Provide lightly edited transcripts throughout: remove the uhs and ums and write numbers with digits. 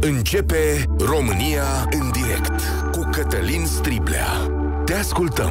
Începe România în direct cu Cătălin Striblea. Te ascultăm.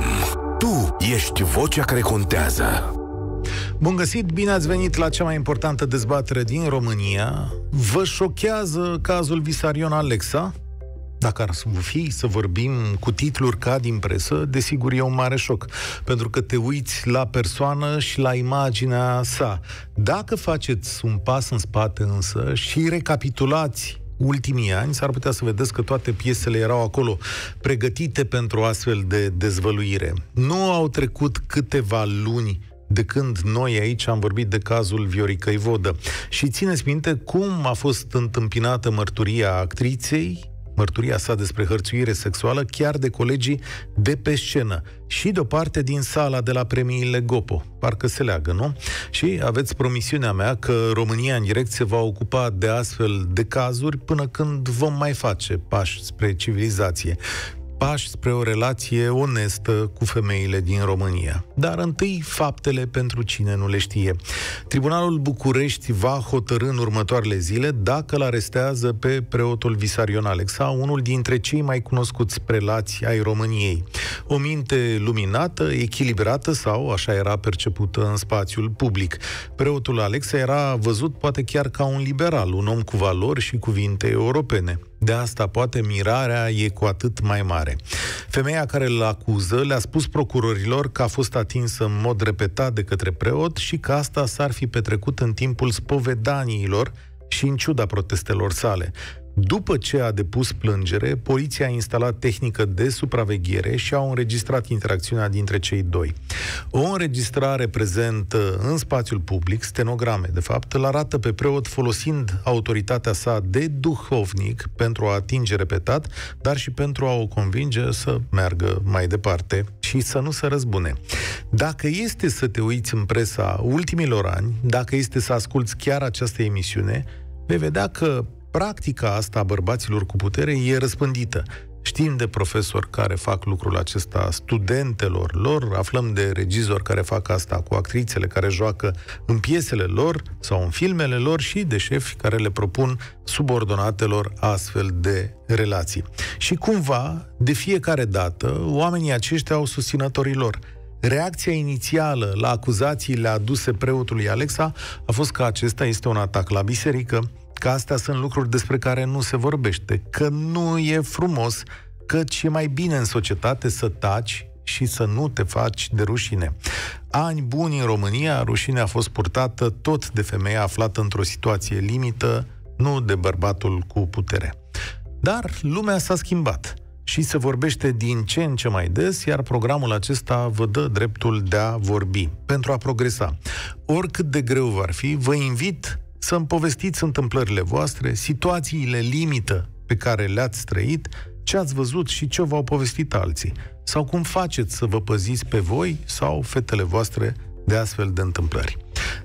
Tu ești vocea care contează. Bun găsit, bine ați venit la cea mai importantă dezbatere din România. Vă șochează cazul Vissarion Alexa? Dacă ar fi să vorbim cu titluri ca din presă, desigur e un mare șoc, pentru că te uiți la persoană și la imaginea sa. Dacă faceți un pas în spate însă și recapitulați ultimii ani, s-ar putea să vedeți că toate piesele erau acolo, pregătite pentru o astfel de dezvăluire. Nu au trecut câteva luni de când noi aici am vorbit de cazul Vioricăi Vodă. Și țineți minte cum a fost întâmpinată mărturia actriței, mărturia sa despre hărțuire sexuală, chiar de colegii de pe scenă și de o parte din sala de la premiile Gopo. Parcă se leagă, nu? Și aveți promisiunea mea că România în direct se va ocupa de astfel de cazuri până când vom mai face pași spre civilizație, pași spre o relație onestă cu femeile din România. Dar întâi faptele pentru cine nu le știe. Tribunalul București va hotărî în următoarele zile dacă îl arestează pe preotul Vissarion Alexa, unul dintre cei mai cunoscuți prelați ai României. O minte luminată, echilibrată sau așa era percepută în spațiul public. Preotul Alexa era văzut poate chiar ca un liberal, un om cu valori și cuvinte europene. De asta poate mirarea e cu atât mai mare. Femeia care îl acuză le-a spus procurorilor că a fost atinsă în mod repetat de către preot și că asta s-ar fi petrecut în timpul spovedaniilor și în ciuda protestelor sale. După ce a depus plângere, poliția a instalat tehnică de supraveghere și au înregistrat interacțiunea dintre cei doi. O înregistrare prezentă în spațiul public, stenograme de fapt, îl arată pe preot folosind autoritatea sa de duhovnic pentru a atinge repetat, dar și pentru a o convinge să meargă mai departe și să nu se răzbune. Dacă este să te uiți în presa ultimilor ani, dacă este să asculți chiar această emisiune, vei vedea că practica asta a bărbaților cu putere e răspândită. Știm de profesori care fac lucrul acesta studentelor lor, aflăm de regizori care fac asta cu actrițele care joacă în piesele lor sau în filmele lor și de șefi care le propun subordonatelor astfel de relații. Și cumva, de fiecare dată, oamenii aceștia au susținătorii lor. Reacția inițială la acuzațiile aduse preotului Alexa a fost că acesta este un atac la biserică, că astea sunt lucruri despre care nu se vorbește, că nu e frumos, căci e mai bine în societate să taci și să nu te faci de rușine. Ani buni în România, rușinea a fost purtată tot de femeia aflată într-o situație limită, nu de bărbatul cu putere. Dar lumea s-a schimbat și se vorbește din ce în ce mai des, iar programul acesta vă dă dreptul de a vorbi, pentru a progresa. Oricât de greu v-ar fi, vă invit să-mi povestiți întâmplările voastre, situațiile limită pe care le-ați trăit, ce ați văzut și ce v-au povestit alții. Sau cum faceți să vă păziți pe voi sau fetele voastre de astfel de întâmplări.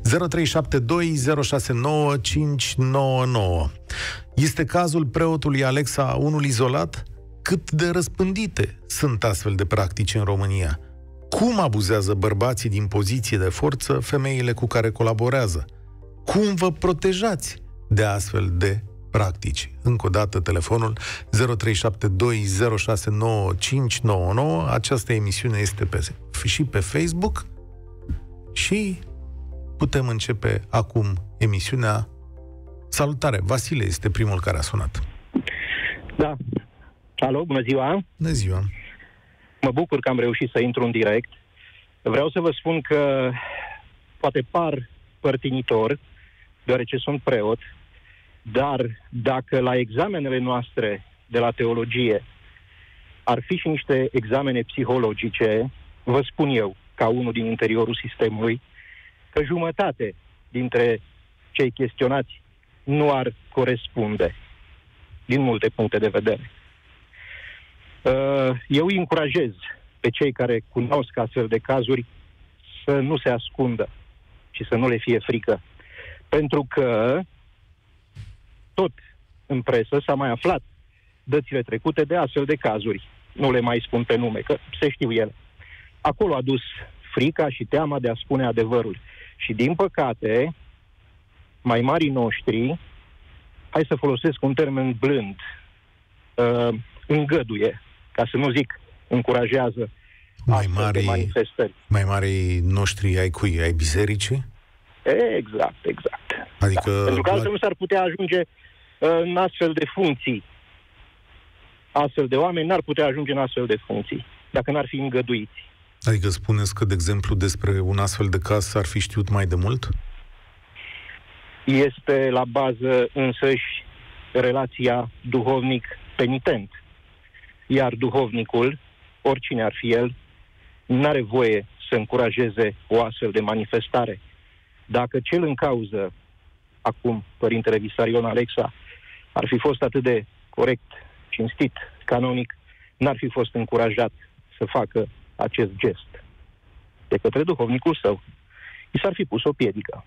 0372069599. Este cazul preotului Alexa unul izolat? Cât de răspândite sunt astfel de practici în România? Cum abuzează bărbații din poziție de forță femeile cu care colaborează? Cum vă protejați de astfel de practici? Încă o dată telefonul 0372069599. Această emisiune este și pe Facebook și putem începe acum emisiunea. Salutare! Vasile este primul care a sunat. Da. Alo, bună ziua! Bună ziua! Mă bucur că am reușit să intru în direct. Vreau să vă spun că poate par părtinitor, deoarece sunt preot, dar dacă la examenele noastre de la teologie ar fi și niște examene psihologice, vă spun eu, ca unul din interiorul sistemului, că jumătate dintre cei chestionați nu ar corespunde din multe puncte de vedere. Eu îi încurajez pe cei care cunosc astfel de cazuri să nu se ascundă și să nu le fie frică. Pentru că tot în presă s-a mai aflat dățile trecute de astfel de cazuri. Nu le mai spun pe nume, că se știu ele. Acolo a dus frica și teama de a spune adevărul. Și din păcate, mai marii noștri hai să folosesc un termen blând, îngăduie, ca să nu zic încurajează astfel de manifestări. Mai mari noștri ai cui? Ai bisericii? Exact. Adică Pentru că altfel nu s-ar putea ajunge în astfel de funcții. Astfel de oameni n-ar putea ajunge în astfel de funcții, dacă n-ar fi îngăduiți. Adică spuneți că, de exemplu, despre un astfel de caz s-ar fi știut mai de mult? Este la bază însăși relația duhovnic-penitent. Iar duhovnicul, oricine ar fi el, n-are voie să încurajeze o astfel de manifestare. Dacă cel în cauză, acum Părintele Visarion Alexa, ar fi fost atât de corect, cinstit, canonic, n-ar fi fost încurajat să facă acest gest de către duhovnicul său. I s-ar fi pus o piedică.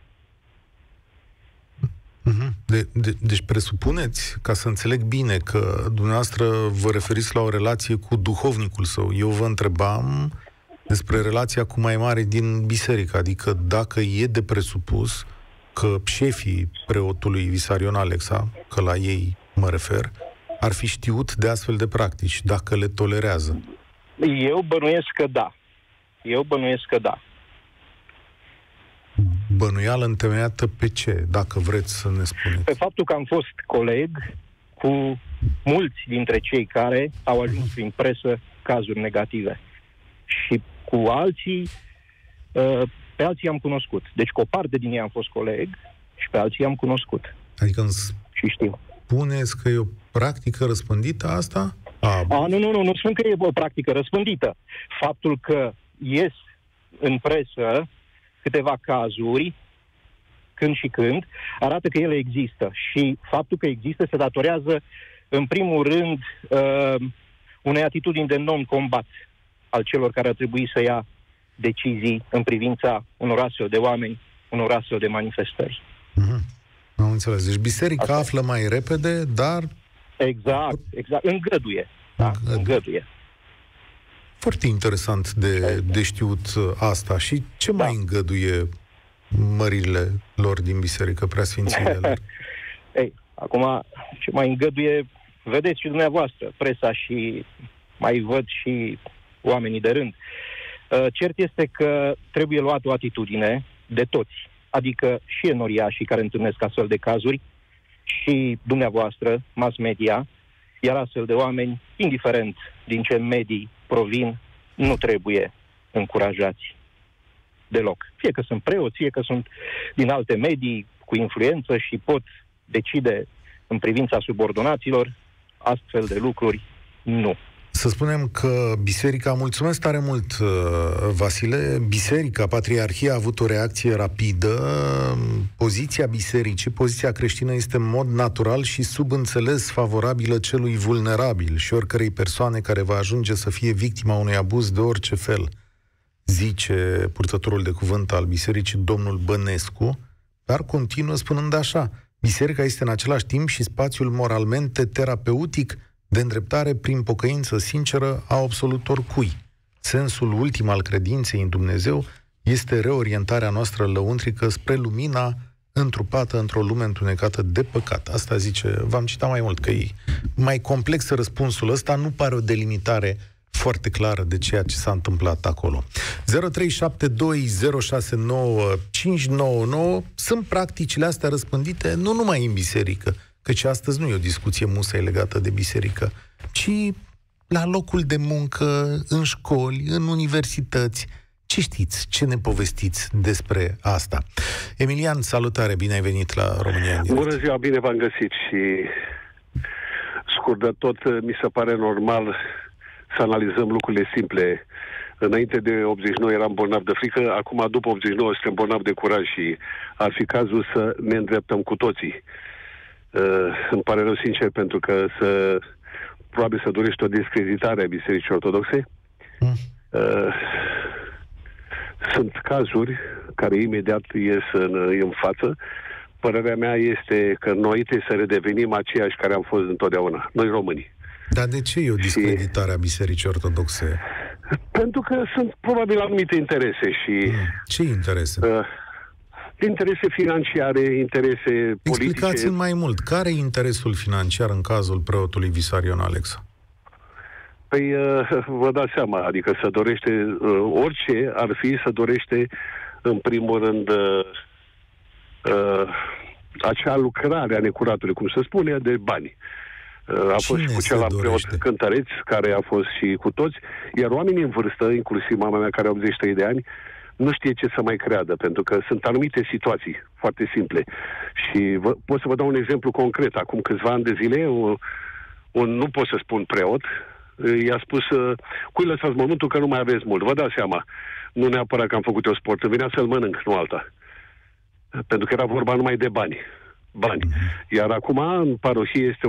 Deci presupuneți, ca să înțeleg bine, că dumneavoastră vă referiți la o relație cu duhovnicul său. Eu vă întrebam despre relația cu mai mare din biserică, adică dacă e de presupus că șefii preotului Visarion Alexa, că la ei mă refer, ar fi știut de astfel de practici, dacă le tolerează. Eu bănuiesc că da. Bănuială întemeiată pe ce, dacă vreți să ne spuneți? Pe faptul că am fost coleg cu mulți dintre cei care au ajuns prin presă cazuri negative. Și cu alții, pe alții am cunoscut. Deci cu o parte din ei am fost coleg și pe alții am cunoscut. Adică și știu. Spuneți că e o practică răspândită asta? Nu spun că e o practică răspândită. Faptul că ies în presă câteva cazuri, când și când, arată că ele există. Și faptul că există se datorează, în primul rând, unei atitudini de non-combat al celor care ar trebui să ia decizii în privința unor astfel de oameni, unor astfel de manifestări. Am înțeles. Deci biserica află mai repede, dar... Exact. Îngăduie. Îngăduie. Foarte interesant de știut asta. Și ce mai îngăduie mările lor din biserică, preasfințiile lor? Acum, ce mai îngăduie, vedeți și dumneavoastră, presa, și mai văd și oamenii de rând. Cert este că trebuie luat o atitudine de toți, adică și enoriașii care întâlnesc astfel de cazuri, și dumneavoastră, mass media, iar astfel de oameni, indiferent din ce medii provin, nu trebuie încurajați deloc. Fie că sunt preoți, fie că sunt din alte medii cu influență și pot decide în privința subordonaților, astfel de lucruri nu. Să spunem că biserica, mulțumesc tare mult, Vasile, biserica, patriarhia a avut o reacție rapidă. Poziția bisericii, poziția creștină este în mod natural și subînțeles favorabilă celui vulnerabil și oricărei persoane care va ajunge să fie victima unui abuz de orice fel, zice purtătorul de cuvânt al bisericii, domnul Bănescu, dar continuă spunând așa: biserica este în același timp și spațiul moralmente terapeutic de îndreptare prin pocăință sinceră a absolut oricui. Sensul ultim al credinței în Dumnezeu este reorientarea noastră lăuntrică spre lumina întrupată într-o lume întunecată de păcat. Asta zice, v-am citat mai mult, că e mai complex răspunsul ăsta, nu pare o delimitare foarte clară de ceea ce s-a întâmplat acolo. 0372069599. Sunt practicile astea răspândite nu numai în biserică, căci astăzi nu e o discuție musai legată de biserică, ci la locul de muncă, în școli, în universități. Ce știți? Ce ne povestiți despre asta? Emilian, salutare, bine ai venit la România în direct. Bună ziua, bine v-am găsit și scurt de tot, mi se pare normal să analizăm lucrurile simple. Înainte de 89 eram bolnav de frică, acum după 89 suntem bolnavi de curaj și ar fi cazul să ne îndreptăm cu toții. Îmi pare rău sincer pentru că probabil să dorește o discreditare a Bisericii Ortodoxe. Sunt cazuri care imediat ies în față. Părerea mea este că noi trebuie să redevenim aceiași care am fost întotdeauna, noi românii. Dar de ce e o discreditare a Bisericii Ortodoxe? Pentru că sunt probabil anumite interese și... Ce interese? interese financiare, interese politice. Explicați-mi mai mult. Care e interesul financiar în cazul preotului Visarion Alexa? Păi, vă dați seama, adică se dorește, orice ar fi, se dorește, în primul rând, acea lucrare a necuratului, cum se spune, de bani. A fost și cu celălalt preot cântăreț, care a fost și cu toți, iar oamenii în vârstă, inclusiv mama mea care are 83 de ani, nu știe ce să mai creadă, pentru că sunt anumite situații foarte simple. Și pot să vă dau un exemplu concret. Acum câțiva ani de zile, nu pot să spun preot, i-a spus, cui lăsați mormântul că nu mai aveți mult. Vă dați seama, nu neapărat că am făcut eu sport, îmi venea să-l mănânc, nu alta. Pentru că era vorba numai de bani. Iar acum, în parohie, este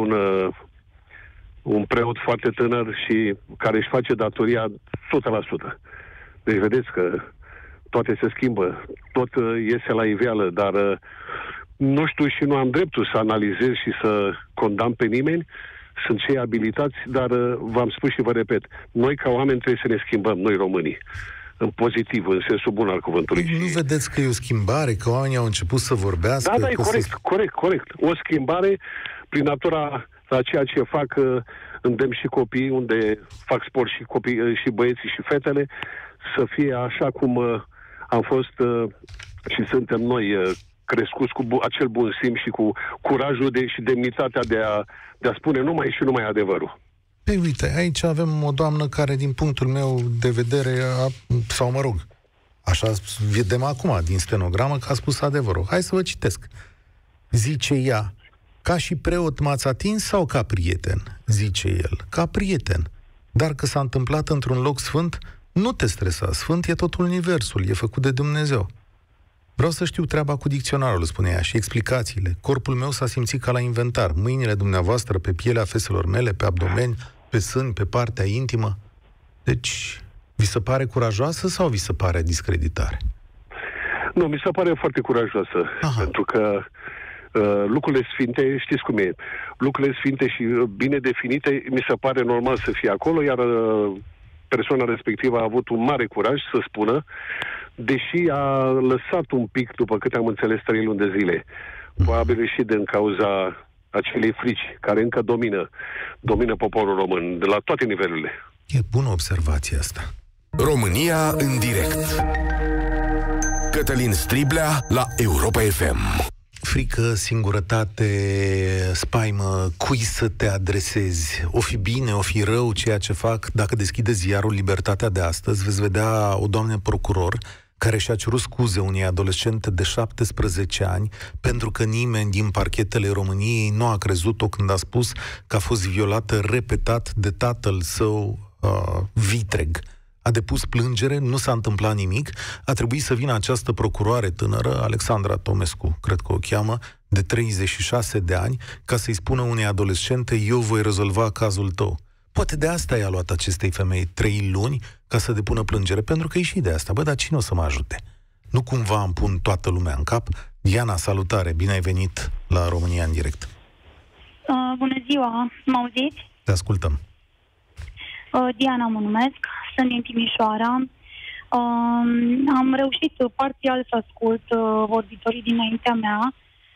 un preot foarte tânăr și care își face datoria 100%. Deci vedeți că toate se schimbă, tot iese la iveală, dar nu știu și nu am dreptul să analizez și să condamn pe nimeni. Sunt cei abilitați, dar v-am spus și vă repet, noi ca oameni trebuie să ne schimbăm, noi românii, în pozitiv, în sensul bun al cuvântului. Nu vedeți că e o schimbare, că oamenii au început să vorbească? Da, e corect. O schimbare prin natura la ceea ce fac, îndemn și copiii, unde fac sport și copii, și băieții și fetele, să fie așa cum am fost și suntem noi, crescuți cu acel bun simț și cu curajul și demnitatea de a spune numai și numai adevărul. Păi uite, aici avem o doamnă care, din punctul meu de vedere, sau mă rog, așa vedem acum din stenogramă că a spus adevărul. Hai să vă citesc. Zice ea, ca și preot m-ați atins sau ca prieten? Zice el, ca prieten. Dar că s-a întâmplat într-un loc sfânt, nu te stresa, sfânt e tot universul, e făcut de Dumnezeu. Vreau să știu treaba cu dicționarul, spune ea, și explicațiile. Corpul meu s-a simțit ca la inventar. Mâinile dumneavoastră pe pielea feselor mele, pe abdomen, pe sân, pe partea intimă. Deci, vi se pare curajoasă sau vi se pare discreditare? Nu, mi se pare foarte curajoasă. Pentru că lucrurile sfinte, știți cum e, lucrurile sfinte și bine definite, mi se pare normal să fie acolo, iar persoana respectivă a avut un mare curaj să spună, deși a lăsat un pic, după câte am înțeles, 3 luni de zile. Probabil și din cauza acelei frici care încă domină poporul român, de la toate nivelurile. E bună observația asta. România în direct. Cătălin Striblea la Europa FM. Frică, singurătate, spaimă, cui să te adresezi? O fi bine, o fi rău ceea ce fac? Dacă deschideți ziarul Libertatea de astăzi, veți vedea o doamnă procuror care și-a cerut scuze unei adolescente de 17 ani pentru că nimeni din parchetele României nu a crezut-o când a spus că a fost violată repetat de tatăl său vitreg. A depus plângere, nu s-a întâmplat nimic, a trebuit să vină această procuroare tânără, Alexandra Tomescu, cred că o cheamă, de 36 de ani, ca să-i spună unei adolescente, eu voi rezolva cazul tău. Poate de asta i-a luat acestei femei 3 luni ca să depună plângere, pentru că e și de asta. Bă, dar cine o să mă ajute? Nu cumva îmi pun toată lumea în cap? Diana, salutare, bine ai venit la România în direct. Bună ziua, mă auziți? Te ascultăm. Diana mă numesc, sunt din Timișoara. Am reușit parțial să ascult vorbitorii dinaintea mea.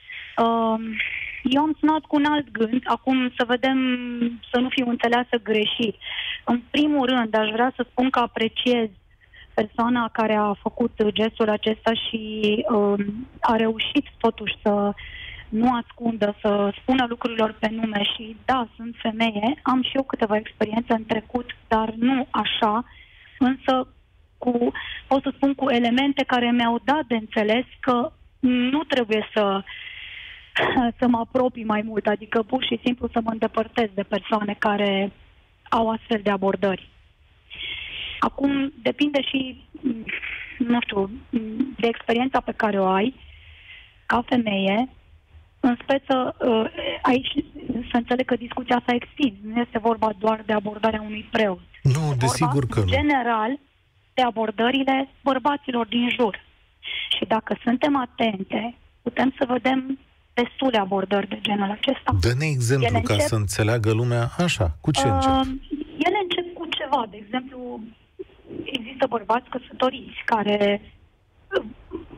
Eu am sunat cu un alt gând, acum să vedem, să nu fiu înțeleasă greșit. În primul rând, aș vrea să spun că apreciez persoana care a făcut gestul acesta și a reușit totuși să nu ascundă, să spună lucrurilor pe nume. Și da, sunt femeie, am și eu câteva experiențe în trecut, dar nu așa, însă pot să spun cu elemente care mi-au dat de înțeles că nu trebuie să mă apropii mai mult, adică pur și simplu să mă îndepărtez de persoane care au astfel de abordări. Acum depinde și, nu știu, de experiența pe care o ai ca femeie. În speță, aici să înțeleg că discuția s-a extins. Nu este vorba doar de abordarea unui preot. Nu, desigur că nu. General, de abordările bărbaților din jur. Și dacă suntem atente, putem să vedem destule abordări de genul acesta. Dă-ne exemplu ca să înțeleagă lumea așa. Cu ce încep? Ele încep cu ceva. De exemplu, există bărbați căsătoriți care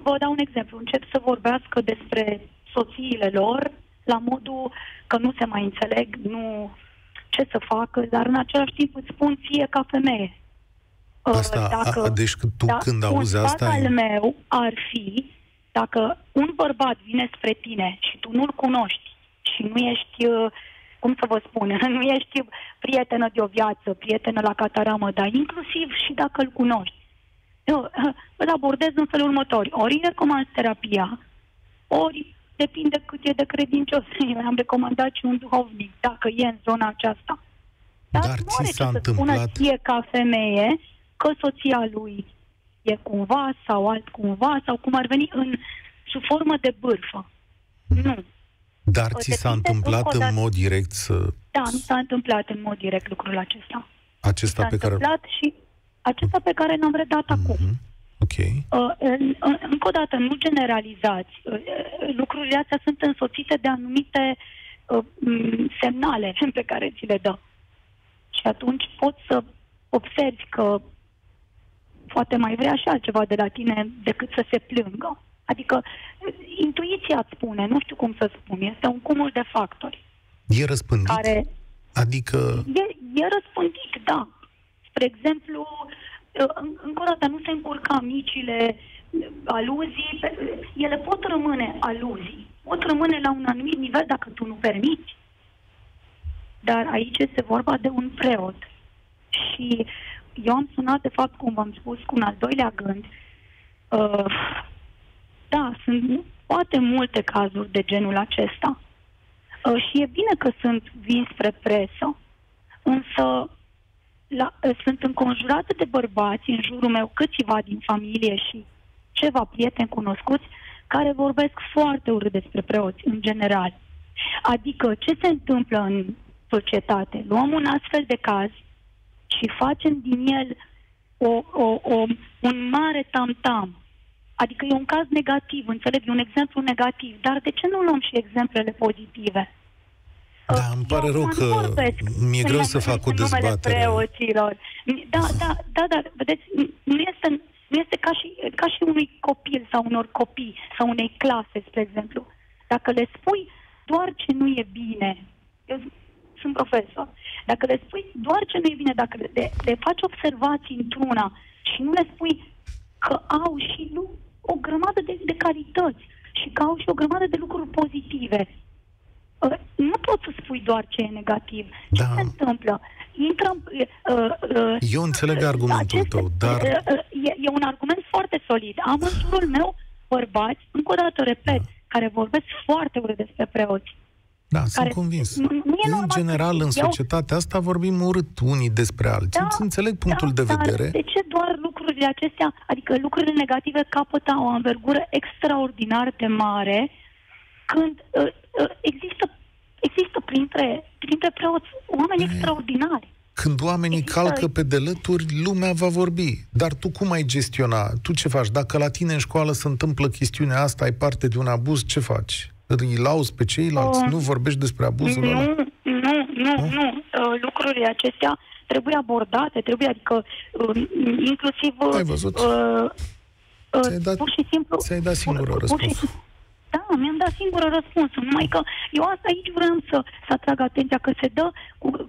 vă dau un exemplu. Încep să vorbească despre soțiile lor, la modul că nu se mai înțeleg, nu ce să facă, dar în același timp îți spun ție ca femeie. Deci tu când auzi asta... Un sfat al meu ar fi, dacă un bărbat vine spre tine și tu nu-l cunoști și nu ești, cum să vă spun, nu ești prietenă de o viață, prietenă la cataramă, dar inclusiv și dacă îl cunoști, eu îl abordez în felul următor. Ori îi recomand terapia, ori depinde cât e de credincios. Eu am recomandat și un duhovnic, dacă e în zona aceasta. Dar nu ți are s-a ce întâmplat... să spună ție ca femeie că soția lui e cumva sau altcumva, sau cum ar veni sub formă de bârfă. Nu. Dar ți s-a întâmplat în mod direct să... Da, nu s-a întâmplat în mod direct lucrul acesta. Acesta pe care... și acesta pe care l-am redat acum. Ok. Încă o dată, nu generalizați. Lucrurile astea sunt însoțite de anumite semnale pe care ți le dă. Și atunci poți să observi că poate mai vrea și altceva de la tine decât să se plângă. Adică intuiția îți spune, nu știu cum să spun, este un cumul de factori. E răspândit? Adică... E răspândit, da. Spre exemplu, încă o dată, nu se încurca micile aluzii, ele pot rămâne aluzii, pot rămâne la un anumit nivel dacă tu nu permiți. Dar aici este vorba de un preot. Și eu am sunat, de fapt, cum v-am spus, cu un al doilea gând. Da, sunt poate multe cazuri de genul acesta. Și e bine că vin spre presă, însă sunt înconjurată de bărbați în jurul meu, câțiva din familie și ceva prieteni cunoscuți, care vorbesc foarte urât despre preoți, în general. Adică, ce se întâmplă în societate? Luăm un astfel de caz și facem din el un mare tam-tam. Adică e un caz negativ, înțeleg, e un exemplu negativ, dar de ce nu luăm și exemplele pozitive? Da, îmi pare rău că mi-e greu să fac o dezbatere. Preoților. Da, dar vedeți, nu este ca și unui copil sau unor copii sau unei clase, spre exemplu. Dacă le spui doar ce nu e bine, eu sunt profesor, dacă le spui doar ce nu e bine, dacă le faci observații într-una și nu le spui că au și o grămadă de calități și că au și o grămadă de lucruri pozitive, nu poți să spui doar ce e negativ. Ce se întâmplă? Eu înțeleg argumentul tău, dar... E un argument foarte solid. Am în jurul meu bărbați, încă o dată repet, care vorbesc foarte urât despre preoți. Da, sunt convins. În general, în societatea asta vorbim urât unii despre alții. Îți înțeleg punctul de vedere. Dar de ce doar lucrurile acestea, adică lucrurile negative, capătă o anvergură extraordinar de mare când există printre preoți oameni extraordinari. Când oamenii calcă pe delături, lumea va vorbi. Dar tu cum ai gestiona? Tu ce faci? Dacă la tine în școală se întâmplă chestiunea asta, ai parte de un abuz, ce faci? Îi lauzi pe ceilalți? Nu vorbești despre abuzul ăla? Nu. Lucrurile acestea trebuie abordate, adică inclusiv... Ai văzut? Pur și simplu... Ți-ai dat singură răspuns. Da, mi-am dat singură răspunsul, numai că eu asta aici vreau să atrag atenția, că se dă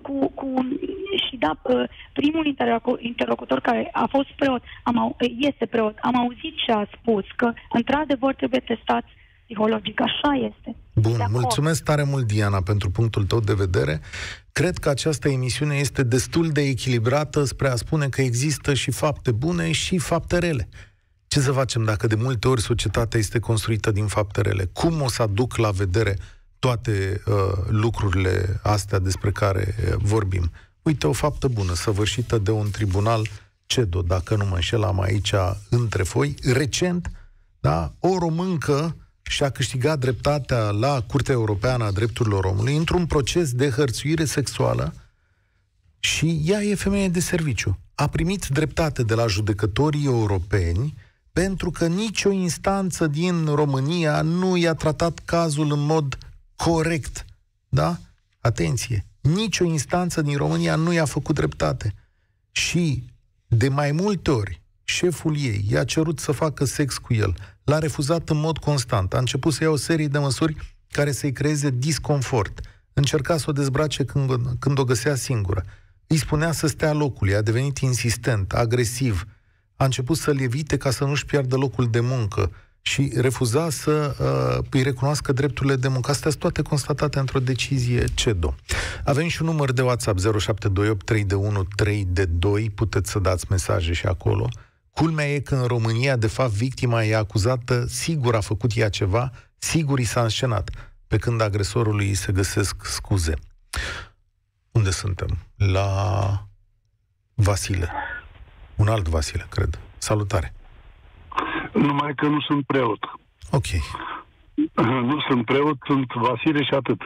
primul interlocutor care a fost preot, este preot, am auzit ce a spus, că într-adevăr trebuie testat psihologic, așa este. Bun, mulțumesc tare mult, Diana, pentru punctul tău de vedere. Cred că această emisiune este destul de echilibrată spre a spune că există și fapte bune și fapte rele. Ce să facem dacă de multe ori societatea este construită din fapte rele? Cum o să aduc la vedere toate lucrurile astea despre care vorbim? Uite, o faptă bună, săvârșită de un tribunal CEDO, dacă nu mă înșel, am aici între foi. Recent, da, o româncă și-a câștigat dreptatea la Curtea Europeană a Drepturilor Omului într-un proces de hărțuire sexuală și ea e femeie de serviciu. A primit dreptate de la judecătorii europeni pentru că nicio instanță din România nu i-a tratat cazul în mod corect. Da? Atenție! Nicio instanță din România nu i-a făcut dreptate. Și de mai multe ori șeful ei i-a cerut să facă sex cu el l-a refuzat în mod constant. A început să ia o serie de măsuri care să-i creeze disconfort. Încerca să o dezbrace când o găsea singură. Îi spunea să stea locului, a devenit insistent, agresiv. A început să-l evite ca să nu-și piardă locul de muncă și refuza să îi recunoască drepturile de muncă. Astea sunt toate constatate într-o decizie CEDO. Avem și un număr de WhatsApp 0728 321 322. Puteți să dați mesaje și acolo. Culmea e că în România, de fapt, victima e acuzată, sigur a făcut ea ceva, sigur i s-a înscenat, pe când agresorului îi se găsesc scuze. Unde suntem? La Vasile. Un alt Vasile, cred. Salutare. Numai că nu sunt preot. Ok. Nu sunt preot, sunt Vasile și atât.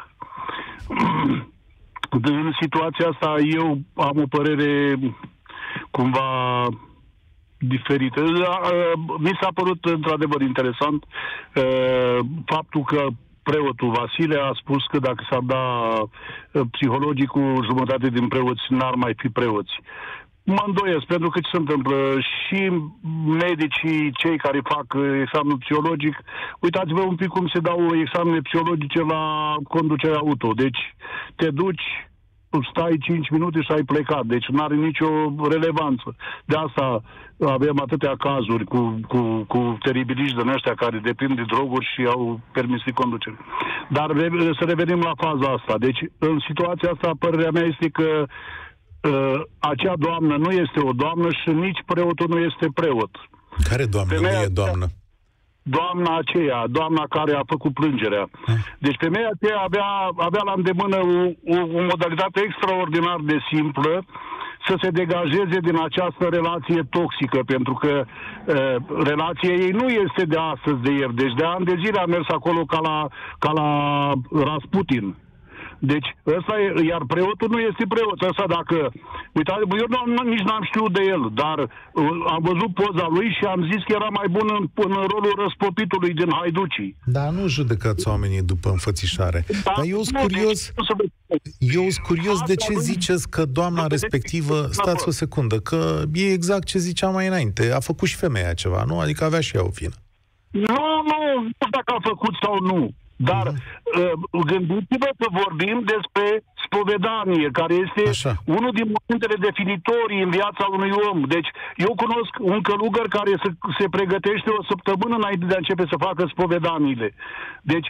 În situația asta eu am o părere cumva diferită. Mi s-a părut într-adevăr interesant faptul că preotul Vasile a spus că dacă s-ar da psihologicul, jumătate din preoți n-ar mai fi preoți. Mă îndoiesc, pentru că ce se întâmplă? Și medicii, cei care fac examenul psihologic, uitați-vă un pic cum se dau examene psihologice la conducerea auto. Deci te duci, stai 5 minute și ai plecat. Deci nu are nicio relevanță. De asta avem atâtea cazuri cu teribiliști din ăștia care depind de droguri și au permis de conducere. Dar să revenim la faza asta. Deci în situația asta, părerea mea este că acea doamnă nu este o doamnă și nici preotul nu este preot. Care doamnă nu e doamnă? Doamna care a făcut plângerea. Deci femeia aceea avea la îndemână o modalitate extraordinar de simplă să se degajeze din această relație toxică, pentru că relația ei nu este de astăzi, de ieri. Deci de ani de zile a mers acolo ca la Rasputin. Deci, ăsta e, iar preotul nu este preot. Ăsta dacă... Uitați, eu nici n-am știut de el, dar am văzut poza lui și am zis că era mai bun în rolul răspopitului din Haiducii. Da, nu judecați oamenii după înfățișare. Dar eu sunt curios de ce ziceți că doamna respectivă... Stați o secundă, că e exact ce ziceam mai înainte. A făcut și femeia ceva, nu? Adică avea și ea o vină. Nu știu dacă a făcut sau nu. Dar gândiți-vă că vorbim despre spovedanie, care este unul din momentele definitorii în viața unui om. Deci, eu cunosc un călugăr care se pregătește o săptămână înainte de a începe să facă spovedaniile. Deci,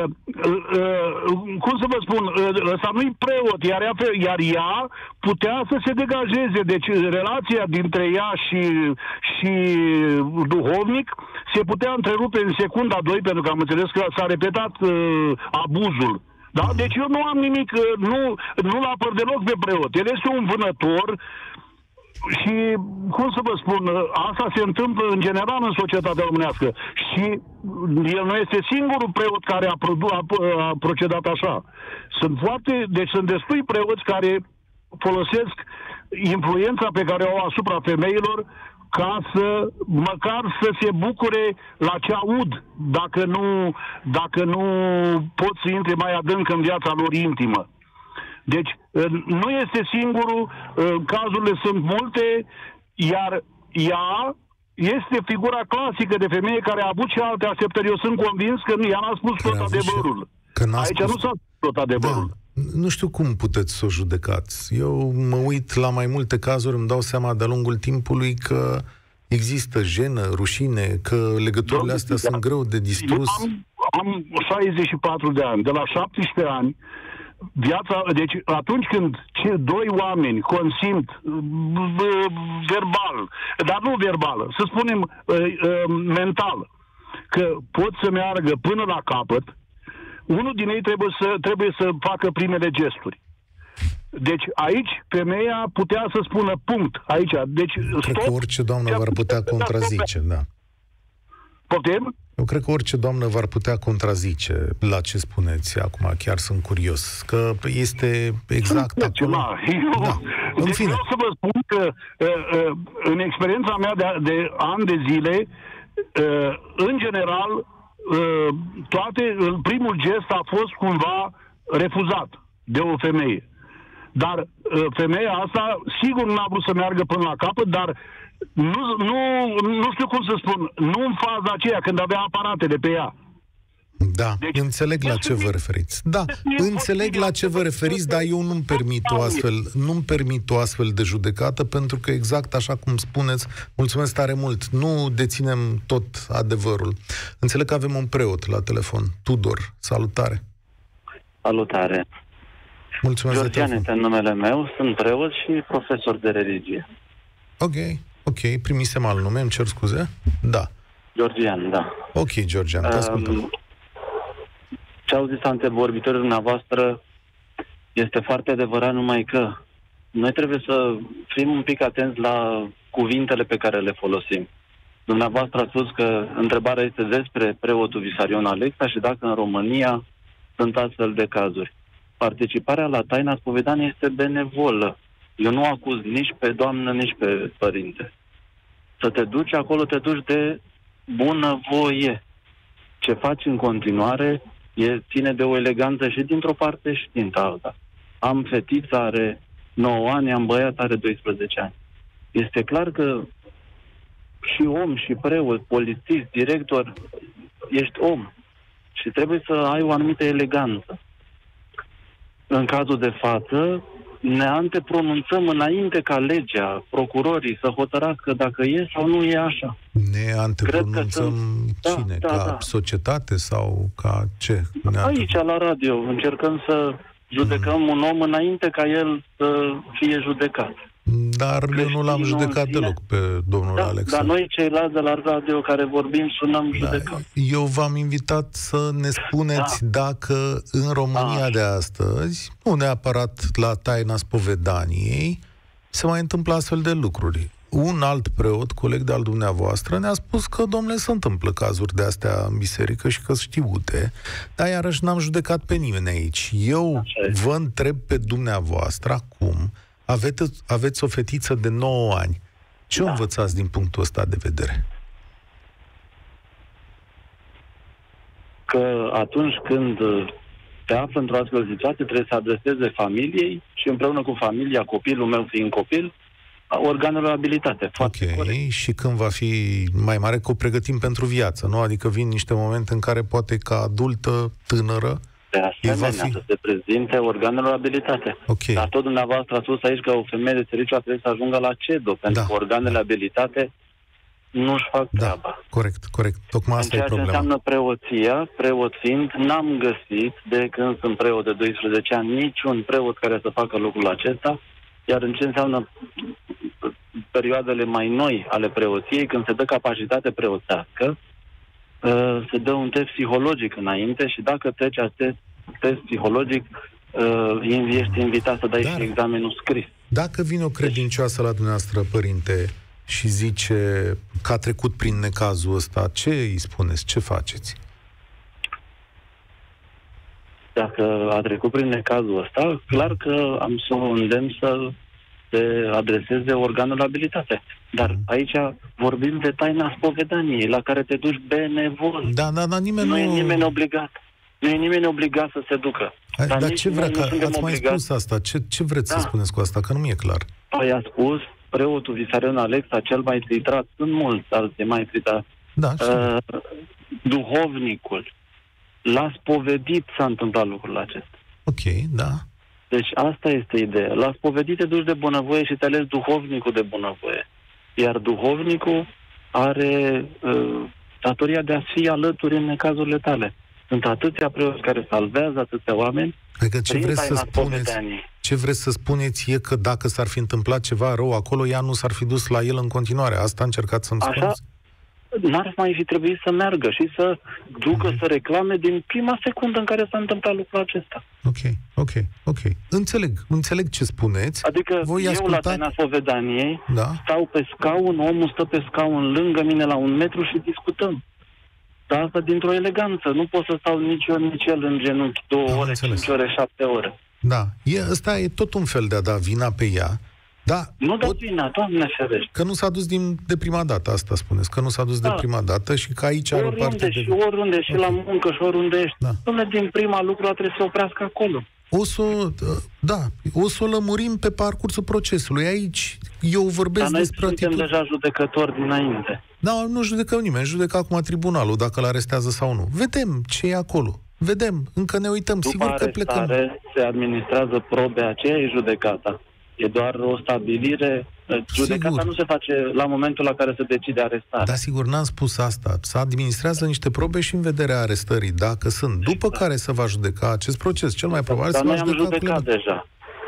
cum să vă spun, ăsta nu-i preot, iar ea putea să se degajeze. Deci, relația dintre ea și duhovnic se putea întrerupe în secunda 2, pentru că am înțeles că s-a repetat abuzul. Da? Deci eu nu am nimic, nu-l apăr deloc pe preot. El este un vânător și, cum să vă spun, asta se întâmplă în general în societatea românească. Și el nu este singurul preot care a procedat așa. Sunt destui preoți care folosesc influența pe care o au asupra femeilor ca măcar să se bucure la ce aud, dacă nu pot să intre mai adânc în viața lor intimă. Deci, nu este singurul, cazurile sunt multe, iar ea este figura clasică de femeie care a avut și alte așteptări. Eu sunt convins că ea n-a spus tot adevărul. Aici nu s-a spus tot adevărul. Da. Nu știu cum puteți să o judecați. Eu mă uit la mai multe cazuri, îmi dau seama de-a lungul timpului că există jenă, rușine, că legăturile astea sunt greu de distrus. Am 64 de ani. De la 17 ani, deci atunci când doi oameni consimt verbal, dar nu verbal, să spunem mental, că pot să meargă până la capăt, unul din ei trebuie să facă primele gesturi. Deci aici femeia putea să spună punct. Aici. Deci, cred că orice doamnă v-ar putea contrazice, da. Poftim? Eu cred că orice doamnă v-ar putea contrazice la ce spuneți acum. Chiar sunt curios. Că este exact acolo. Da. În fine. Vreau să vă spun că în experiența mea de ani de zile, în general, primul gest a fost cumva refuzat de o femeie. Dar femeia asta, sigur, n-a vrut să meargă până la capăt, dar nu știu cum să spun, nu în faza aceea când avea aparatele pe ea. Da, deci, înțeleg la ce vă referiți. Da, înțeleg la ce vă referiți, dar eu nu-mi permit o astfel de judecată, pentru că exact așa cum spuneți, mulțumesc tare mult, nu deținem tot adevărul. Înțeleg că avem un preot la telefon. Tudor, salutare. Salutare. Mulțumesc. Georgian este numele meu, sunt preot și profesor de religie. Ok, primisem alt nume, îmi cer scuze? Da. Georgian, da. Ok, Georgian, te ascultăm. Ce au zis antevorbitorii dumneavoastră este foarte adevărat, numai că noi trebuie să fim un pic atenți la cuvintele pe care le folosim. Dumneavoastră a spus că întrebarea este despre preotul Visarion Alexa și dacă în România sunt astfel de cazuri. Participarea la taina spovedaniei este benevolă. Eu nu acuz nici pe doamnă, nici pe părinte. Să te duci acolo, te duci de bunăvoie. Ce faci în continuare ține de o eleganță și dintr-o parte și dintr-alta. Am fetiță, are 9 ani, am băiat, are 12 ani. Este clar că și om, și preot, polițist, director, ești om. Și trebuie să ai o anumită eleganță. În cazul de față, ne antepronunțăm înainte ca legea, procurorii să hotărască dacă e sau nu e așa. Ne antepronunțăm cine? Ca societate sau ca ce? Aici, la radio, încercăm să judecăm un om înainte ca el să fie judecat. Dar eu nu l-am judecat deloc pe domnul Alexa. Dar noi ceilalți de la radio care vorbim sunăm judecat. Eu v-am invitat să ne spuneți dacă în România de astăzi, nu neapărat la taina spovedaniei, se mai întâmplă astfel de lucruri. Un alt preot, coleg de-al dumneavoastră, ne-a spus că, domnule, se întâmplă cazuri de astea în biserică și că știute, dar iarăși n-am judecat pe nimeni aici. Eu vă întreb pe dumneavoastră acum, aveți o fetiță de 9 ani. Ce învățați din punctul ăsta de vedere? Că atunci când te află într-o astfel de situație, trebuie să adreseze familiei și împreună cu familia, copilul meu fiind copil, organelor abilitate. Ok, și când va fi mai mare, că o pregătim pentru viață, nu? Adică vin niște momente în care poate ca adultă, tânără, de asemenea, să se prezinte organelor abilitate. Okay. Dar tot dumneavoastră a spus aici că o femeie de serviciu trebuie să ajungă la CEDO, pentru că organele abilitate nu-și fac treaba. Corect. Tocmai asta e problema. În ceea ce înseamnă preoția, preot fiind, n-am găsit, de când sunt preot de 12 ani, niciun preot care să facă lucrul acesta, iar în ce înseamnă perioadele mai noi ale preoției, când se dă capacitate preoțească, se dă un test psihologic înainte și dacă treci acest test psihologic, ești invitat să dai și examenul scris. Dacă vine o credincioasă la dumneavoastră, părinte, și zice că a trecut prin necazul ăsta, ce îi spuneți? Ce faceți? Dacă a trecut prin necazul ăsta, clar că am să o îndemn să se adreseze organul abilitate. Dar aici vorbim de taina spovedaniei, la care te duci benevol. Da, nimeni nu e nimeni obligat. Nu e nimeni obligat să se ducă. Dar ce vrea? Ați mai spus asta. Ce vreți să spuneți cu asta? Că nu mi-e clar. Păi a spus preotul Visarion Alexa, cel mai tritrat, sunt mulți alții mai tritați. Duhovnicul. La spovedit s-a întâmplat lucrul acesta. Ok, da. Deci asta este ideea. La spovedit te duci de bunăvoie și te alegi duhovnicul de bunăvoie. Iar duhovnicul are datoria de a fi alături în necazurile tale. Sunt atâția preoți care salvează atâția oameni. Adică ce vreți să spuneți e că dacă s-ar fi întâmplat ceva rău acolo, ea nu s-ar fi dus la el în continuare. Asta încercați să-mi spuneți? N-ar mai fi trebuit să meargă și să ducă să reclame din prima secundă în care s-a întâmplat lucrul acesta. Ok. Înțeleg ce spuneți. Adică eu la taina spovedaniei stau pe scaun, omul stă pe scaun lângă mine la 1 metru și discutăm. Dar asta dintr-o eleganță. Nu pot să stau nici eu, nici el în genunchi 2 ore, 5 ore, 7 ore. Da, ăsta e tot un fel de a da vina pe ea. Nu da vina, Doamne ferește. Că nu s-a dus de prima dată, asta spuneți, că nu s-a dus de prima dată și că aici are o parte oriunde, și la muncă, și oriunde ești. Din prima lucru trebuie să se oprească acolo. o să o lămurim pe parcursul procesului. Aici eu vorbesc despre atitudine. Dar noi suntem deja judecători dinainte. Da, nu judecăm nimeni, judecă acum tribunalul dacă îl arestează sau nu. Vedem ce e acolo. Vedem, încă ne uităm, după sigur că plecăm. Se administrează probe, aceea e judecata. E doar o stabilire. Judecata sigur. Nu se face la momentul la care se decide arestarea. Da, sigur, n-am spus asta. Se administrează niște probe și în vederea arestării, dacă sunt. După care se va judeca acest proces. Cel mai probabil se va judeca. Dar noi am judecat deja.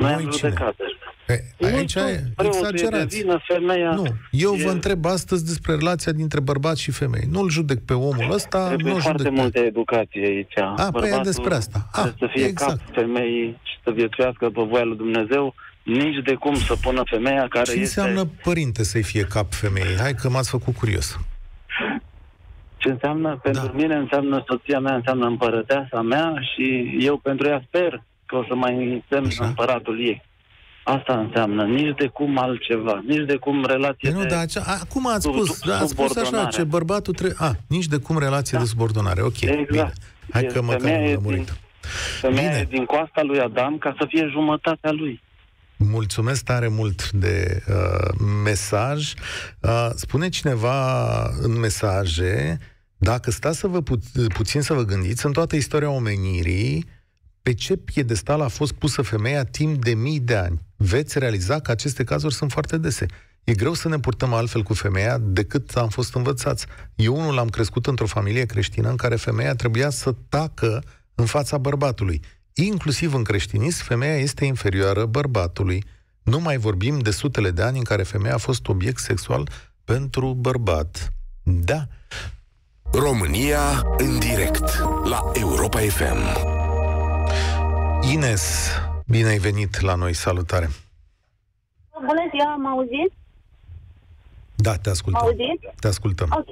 Aici e exagerat. Nu, eu vă întreb astăzi despre relația dintre bărbați și femei. Nu-l judec pe omul ăsta. Trebuie foarte multă educație aici. Păi e despre asta. Să fie exact. Cap femei și să viețuiască pe voia lui Dumnezeu. Nici de cum să pună femeia care Ce înseamnă părinte să-i fie cap femeii? Hai că m-ați făcut curios. Ce înseamnă? Pentru mine înseamnă soția mea, înseamnă împărăteasa mea și eu pentru ea sper că o să mai semn împăratul ei. Asta înseamnă, nici de cum altceva, nici de cum relație acum ați spus așa, ce bărbatul trebuie... nici de cum relație de subordonare, ok. Exact. Bine. Hai că măcar am lămurit. Femeia e din coasta lui Adam ca să fie jumătatea lui. Mulțumesc tare mult de mesaj. Spune cineva în mesaje, dacă stați să puțin să vă gândiți, în toată istoria omenirii, pe ce piedestal a fost pusă femeia timp de mii de ani? Veți realiza că aceste cazuri sunt foarte dese. E greu să ne purtăm altfel cu femeia decât am fost învățați. Eu unul am crescut într-o familie creștină în care femeia trebuia să tacă în fața bărbatului. Inclusiv în creștinism, femeia este inferioară bărbatului. Nu mai vorbim de sutele de ani în care femeia a fost obiect sexual pentru bărbat. Da. România în direct la Europa FM. Ines, bine ai venit la noi, salutare. Bună ziua, mă auziți? Da, te ascultăm. Mă auziți? Te ascultăm. Ok.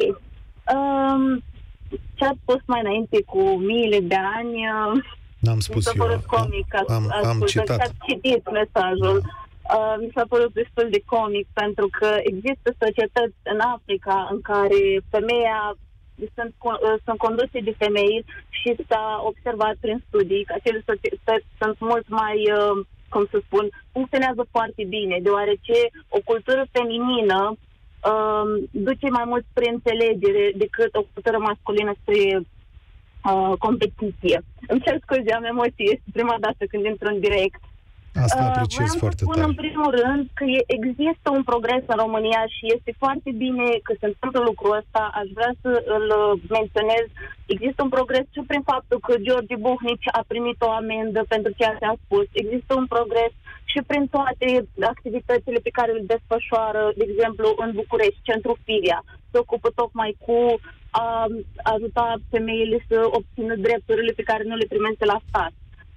Ce ați spus mai înainte cu miile de ani... N-am spus eu. Comic, am citat. Ați citit mesajul. Mi s-a părut destul de comic, pentru că există societăți în Africa în care femeia sunt conduse de femei și s-a observat prin studii că acele societăți sunt mult mai, funcționează foarte bine, deoarece o cultură feminină duce mai mult spre înțelegere decât o cultură masculină spre competiție. Îmi cer scuze, am emoții, este prima dată când intru în direct. Asta apreciez foarte tare. În primul rând că există un progres în România și este foarte bine că se întâmplă lucrul ăsta. Aș vrea să îl menționez. Există un progres și prin faptul că George Buhnici a primit o amendă pentru ceea ce a spus. Există un progres și prin toate activitățile pe care le desfășoară, de exemplu, în București, Centrul Filia. Se ocupă tocmai cu a ajuta femeile să obțină drepturile pe care nu le primește la stat.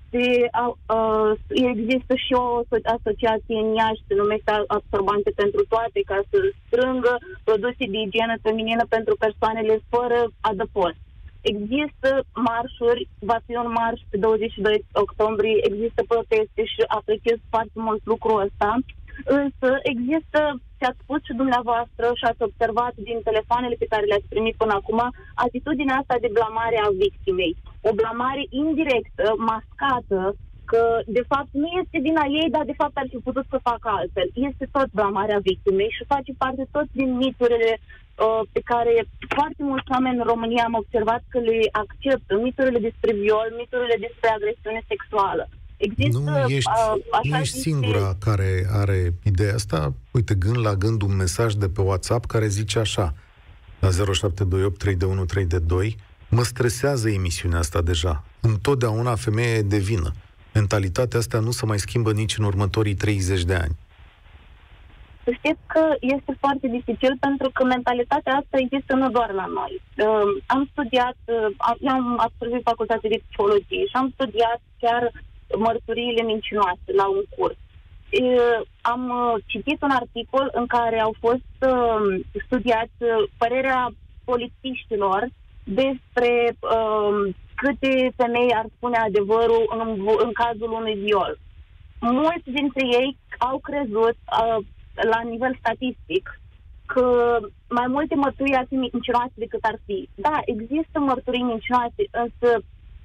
Există și o asociație în Iași, se numește Absorbante pentru Toate, ca să strângă produse de igienă feminină pentru persoanele fără adăpost. Există marșuri, va fi un marș pe 22 octombrie, există proteste și apreciez foarte mult lucrul ăsta, însă există, ce-ați spus și dumneavoastră și ați observat din telefoanele pe care le-ați primit până acum, atitudinea asta de blamare a victimei. O blamare indirectă, mascată, că de fapt nu este vina ei, dar de fapt ar fi putut să facă altfel. Este tot blamarea victimei și face parte tot din miturile pe care foarte mulți oameni în România am observat că le acceptă. Miturile despre viol, miturile despre agresiune sexuală. Există, nu ești singura care are ideea asta. Uite, gând la gând un mesaj de pe WhatsApp care zice așa, la 0728 321 322, mă stresează emisiunea asta deja. Întotdeauna femeia e de vină. Mentalitatea asta nu se mai schimbă nici în următorii 30 de ani. Știți că este foarte dificil pentru că mentalitatea asta există nu doar la noi. Am studiat, am absolvit facultatea de psihologie și am studiat chiar mărturiile mincinoase la un curs. Am citit un articol în care au fost studiați părerea polițiștilor despre câte femei ar spune adevărul în cazul unui viol. Mulți dintre ei au crezut, la nivel statistic, că mai multe mărturii ar fi mincinoase decât ar fi. Da, există mărturii mincinoase, însă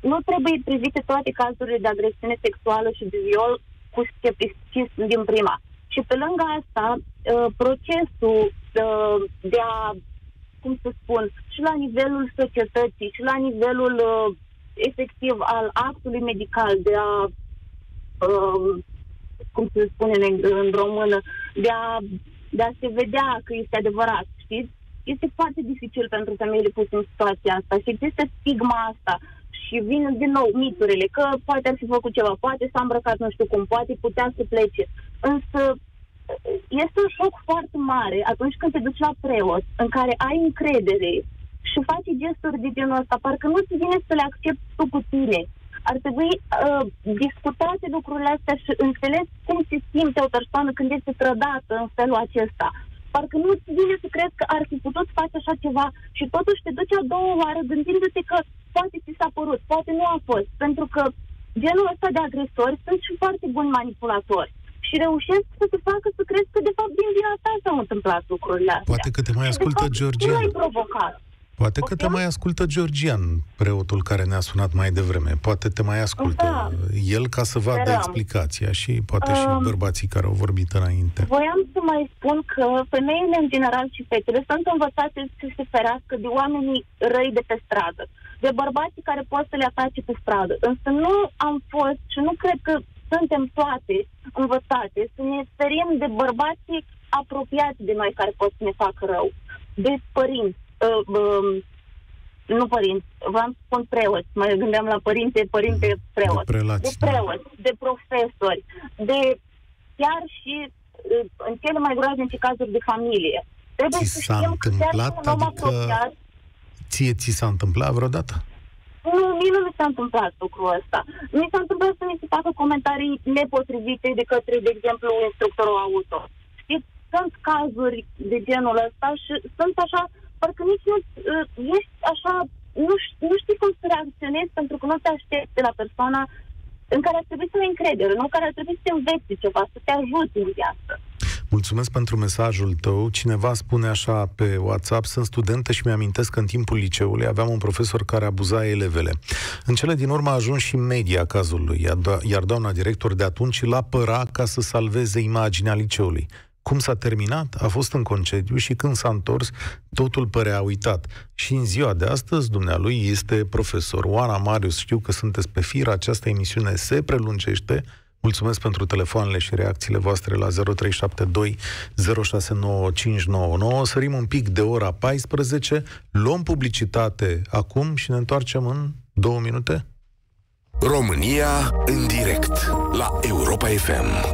nu trebuie privite toate cazurile de agresiune sexuală și de viol cu scepticism din prima. Și pe lângă asta, procesul de a, cum să spun, și la nivelul societății, și la nivelul efectiv al actului medical, de a, cum se spune în română, de a se vedea că este adevărat, știți? Este foarte dificil pentru femeile puse în situația asta și există stigma asta și vin din nou miturile că poate ar fi făcut ceva, poate s-a îmbrăcat nu știu cum, poate putea să plece. Însă este un șoc foarte mare atunci când te duci la preot în care ai încredere și faci gesturi de genul ăsta, parcă nu-ți vine să le accepti tu cu tine. Ar trebui discutate lucrurile astea și înțeles cum se simte o persoană când este trădată în felul acesta. Parcă nu-ți vine să crezi că ar fi putut face așa ceva și totuși te duci a doua oară gândindu-te că poate ți s-a părut, poate nu a fost, pentru că genul ăsta de agresori sunt și foarte buni manipulatori și reușesc să te facă să crezi că de fapt din vina ta s-au întâmplat lucrurile astea. Poate că te mai ascultă Georgian. Nu ai provocat. Poate că te mai ascultă Georgian, preotul care ne-a sunat mai devreme. Poate te mai ascultă el ca să vadă explicația și poate și bărbații care au vorbit înainte. Voiam să mai spun că femeile în general și fetele sunt învățate să se ferească de oamenii răi de pe stradă, de bărbații care pot să le atace pe stradă. Însă nu am fost și nu cred că suntem toate învățate să ne ferim de bărbații apropiați de noi care pot să ne facă rău, de părinți. Nu părinți, vreau să spun preoți, mă gândeam la părinte preoți, de preoți, de profesori, de chiar și în cele mai groaznice cazuri de familie. Trebuie să știm că chiar un om apropiat. Ți s-a întâmplat vreodată? Nu, mie nu mi s-a întâmplat lucrul ăsta. Mi s-a întâmplat să mi se facă comentarii nepotrivite de către, de exemplu, instructorul auto. Știți, sunt cazuri de genul ăsta și sunt așa, parcă nici nu ești așa, nu știi cum să reacționezi pentru că nu te aștepți de la persoana în care ar trebui să ai încredere, nu care ar trebui să te înveți ceva, să te ajute în viață. Mulțumesc pentru mesajul tău. Cineva spune așa pe WhatsApp: sunt studentă și mi-amintesc că în timpul liceului aveam un profesor care abuza elevele. În cele din urmă a ajuns și media cazului, iar doamna director de atunci îl apăra ca să salveze imaginea liceului. Cum s-a terminat? A fost în concediu și când s-a întors, totul părea uitat. Și în ziua de astăzi, dumnealui este profesor. Oana, Marius, știu că sunteți pe fir, această emisiune se prelungește. Mulțumesc pentru telefoanele și reacțiile voastre la 0372 069599. Sărim un pic de ora 14, luăm publicitate acum și ne întoarcem în 2 minute. România în direct la Europa FM.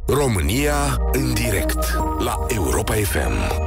România în direct la Europa FM.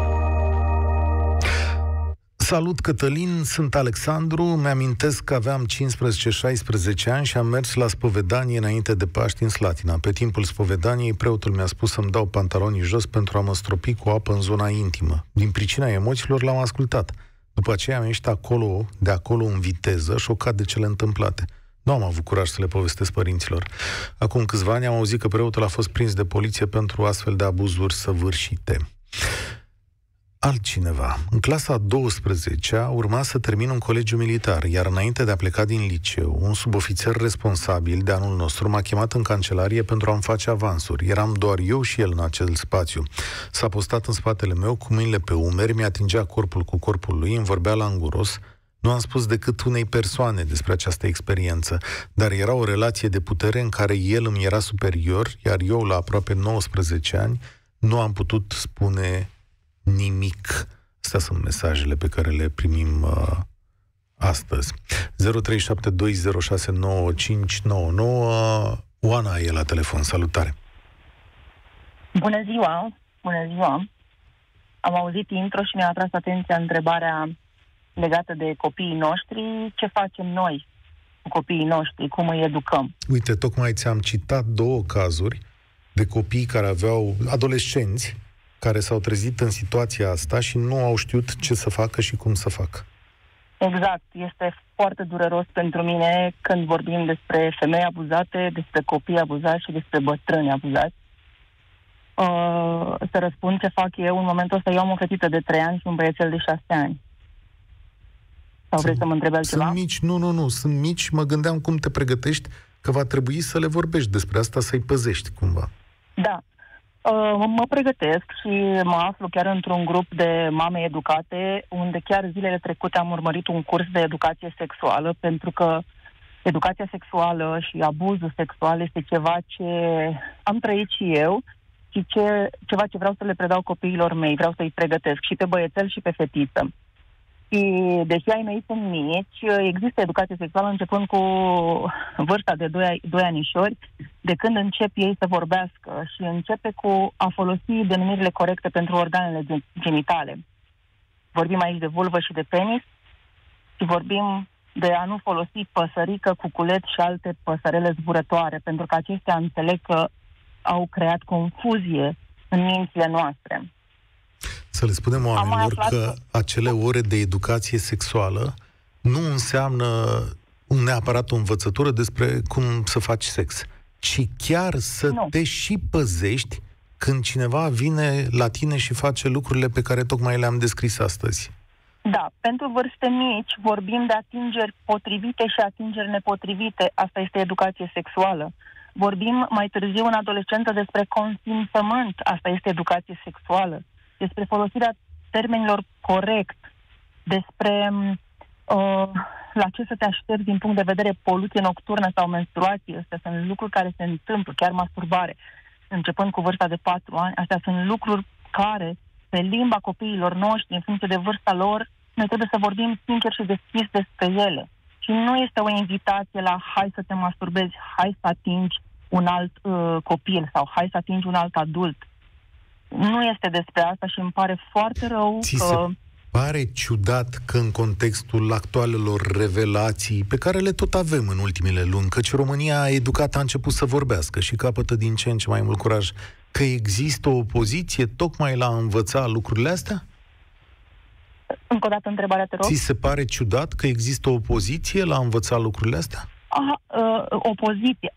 Salut, Cătălin, sunt Alexandru, mi-amintesc că aveam 15-16 ani și am mers la spovedanie înainte de Paști în Slatina. Pe timpul spovedaniei, preotul mi-a spus să-mi dau pantalonii jos pentru a mă stropi cu apă în zona intimă. Din pricina emoțiilor l-am ascultat. După aceea am ieșit de acolo în viteză, șocat de cele întâmplate. Nu am avut curaj să le povestesc părinților. Acum câțiva ani am auzit că preotul a fost prins de poliție pentru astfel de abuzuri săvârșite. Altcineva. În clasa a 12-a urma să termin un colegiu militar, iar înainte de a pleca din liceu, un subofițer responsabil de anul nostru m-a chemat în cancelarie pentru a-mi face avansuri. Eram doar eu și el în acel spațiu. S-a postat în spatele meu, cu mâinile pe umeri, mi-atingea corpul cu corpul lui, îmi vorbea la înguros. Nu am spus decât unei persoane despre această experiență, dar era o relație de putere în care el îmi era superior, iar eu, la aproape 19 ani, nu am putut spune nimic. Astea sunt mesajele pe care le primim astăzi. 0372069599. Oana e la telefon. Salutare! Bună ziua! Bună ziua! Am auzit intro și mi-a atras atenția întrebarea legată de copiii noștri. Ce facem noi cu copiii noștri? Cum îi educăm? Uite, tocmai ți-am citat 2 cazuri de copii care aveau adolescenți care s-au trezit în situația asta și nu au știut ce să facă și cum să facă. Exact. Este foarte dureros pentru mine când vorbim despre femei abuzate, despre copii abuzați și despre bătrâni abuzați. Să răspund ce fac eu. În momentul ăsta eu am o fetiță de 3 ani și un băiețel de 6 ani. Sau vrei să mă întrebi altceva? Sunt mici, nu. Sunt mici, mă gândeam cum te pregătești, că va trebui să le vorbești despre asta, să-i păzești cumva. Da. Mă pregătesc și mă aflu chiar într-un grup de mame educate, unde chiar zilele trecute am urmărit un curs de educație sexuală, pentru că educația sexuală și abuzul sexual este ceva ce am trăit și eu și ceva ce vreau să le predau copiilor mei, vreau să-i pregătesc și pe băiețel și pe fetiță. Și deși ai mei sunt mici, există educație sexuală începând cu vârsta de 2 anișori, de când încep ei să vorbească și începe cu a folosi denumirile corecte pentru organele genitale. Vorbim aici de vulvă și de penis și vorbim de a nu folosi păsărică, cuculet și alte păsărele zburătoare, pentru că acestea înțeleg că au creat confuzie în mințile noastre. Să le spunem oamenilor că acele ore de educație sexuală nu înseamnă neapărat o învățătură despre cum să faci sex, ci chiar să te și păzești când cineva vine la tine și face lucrurile pe care tocmai le-am descris astăzi. Da, pentru vârste mici vorbim de atingeri potrivite și atingeri nepotrivite. Asta este educație sexuală. Vorbim mai târziu în adolescență despre consimțământ. Asta este educație sexuală. Despre folosirea termenilor corect, despre la ce să te aștepți din punct de vedere poluție nocturnă sau menstruație. Astea sunt lucruri care se întâmplă, chiar masturbare, începând cu vârsta de 4 ani. Astea sunt lucruri care, pe limba copiilor noștri, în funcție de vârsta lor, noi trebuie să vorbim sincer și deschis despre ele. Și nu este o invitație la hai să te masturbezi, hai să atingi un alt copil sau hai să atingi un alt adult. Nu este despre asta și îmi pare foarte rău că... Pare ciudat că în contextul actualelor revelații pe care le tot avem în ultimele luni, căci România educată a început să vorbească și capătă din ce în ce mai mult curaj, că există o opoziție tocmai la a învăța lucrurile astea? Încă o dată întrebarea, te rog. Ți se pare ciudat că există o opoziție la a învăța lucrurile astea? Opoziție.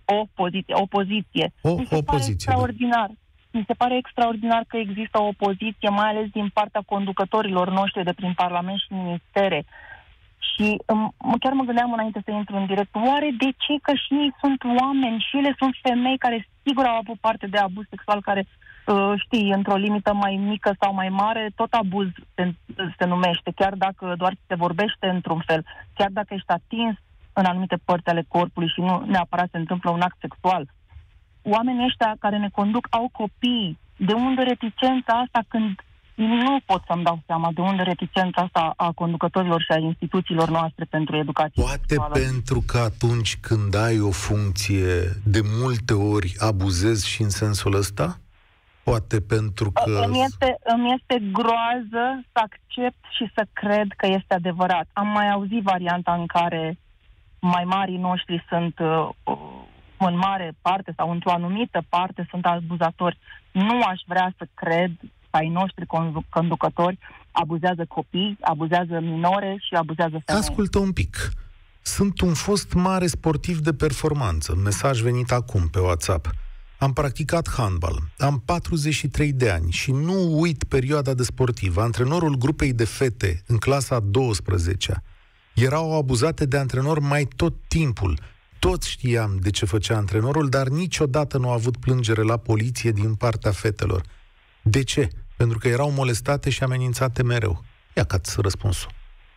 Extraordinar. Mi se pare extraordinar că există o opoziție, mai ales din partea conducătorilor noștri de prin Parlament și ministere. Și chiar mă gândeam înainte să intru în direct, oare de ce? Că și ei sunt oameni și ele sunt femei care sigur au avut parte de abuz sexual, care, știi, într-o limită mai mică sau mai mare, tot abuz se numește, chiar dacă doar se vorbește într-un fel, chiar dacă ești atins în anumite părți ale corpului și nu neapărat se întâmplă un act sexual. Oamenii ăștia care ne conduc au copii. De unde reticența asta când nu pot să-mi dau seama de unde reticența asta a conducătorilor și a instituțiilor noastre pentru educație sexuală. Poate pentru că atunci când ai o funcție, de multe ori abuzezi și în sensul ăsta? Poate pentru că... Îmi este groază să accept și să cred că este adevărat. Am mai auzit varianta în care mai marii noștri sunt în mare parte sau într-o anumită parte sunt abuzatori. Nu aș vrea să cred că ai noștri conducători abuzează copii, abuzează minore și abuzează femei. Ascultă un pic. Sunt un fost mare sportiv de performanță. Mesaj venit acum pe WhatsApp. Am practicat handbal. Am 43 de ani și nu uit perioada de sportiv. Antrenorul grupei de fete în clasa 12-a erau abuzate de antrenor mai tot timpul. Toți știam de ce făcea antrenorul, dar niciodată nu a avut plângere la poliție din partea fetelor. De ce? Pentru că erau molestate și amenințate mereu. Ia ca-ți răspunsul.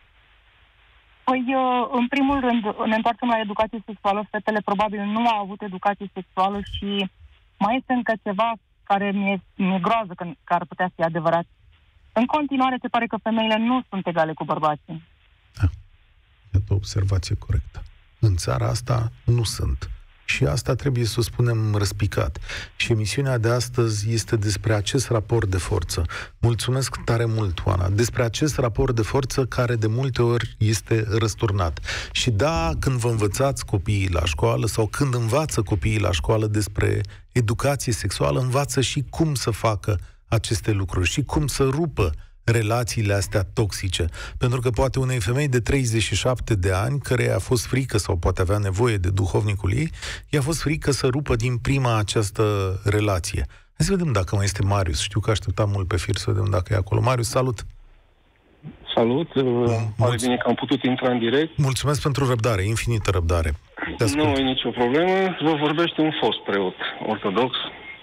Păi, în primul rând, ne întoarcem la educație sexuală. Fetele probabil nu au avut educație sexuală și mai este încă ceva care mi-e groază că ar putea fi adevărat. În continuare, se pare că femeile nu sunt egale cu bărbații. Da. Iată o observație corectă. În țara asta nu sunt. Și asta trebuie să o spunem răspicat. Și emisiunea de astăzi este despre acest raport de forță. Mulțumesc tare mult, Oana. Despre acest raport de forță care de multe ori este răsturnat. Și da, când vă învățați copiii la școală sau când învață copiii la școală despre educație sexuală, învață și cum să facă aceste lucruri și cum să rupă relațiile astea toxice. Pentru că poate unei femei de 37 de ani, care a fost frică sau poate avea nevoie de duhovnicul ei, i-a fost frică să rupă din prima această relație. Hai să vedem dacă mai este Marius. Știu că așteptam mult pe fir să vedem dacă e acolo. Marius, salut! Salut! Pare bine că am putut intra în direct. Mulțumesc pentru răbdare, infinită răbdare. Nu e nicio problemă. Vă vorbește un fost preot ortodox.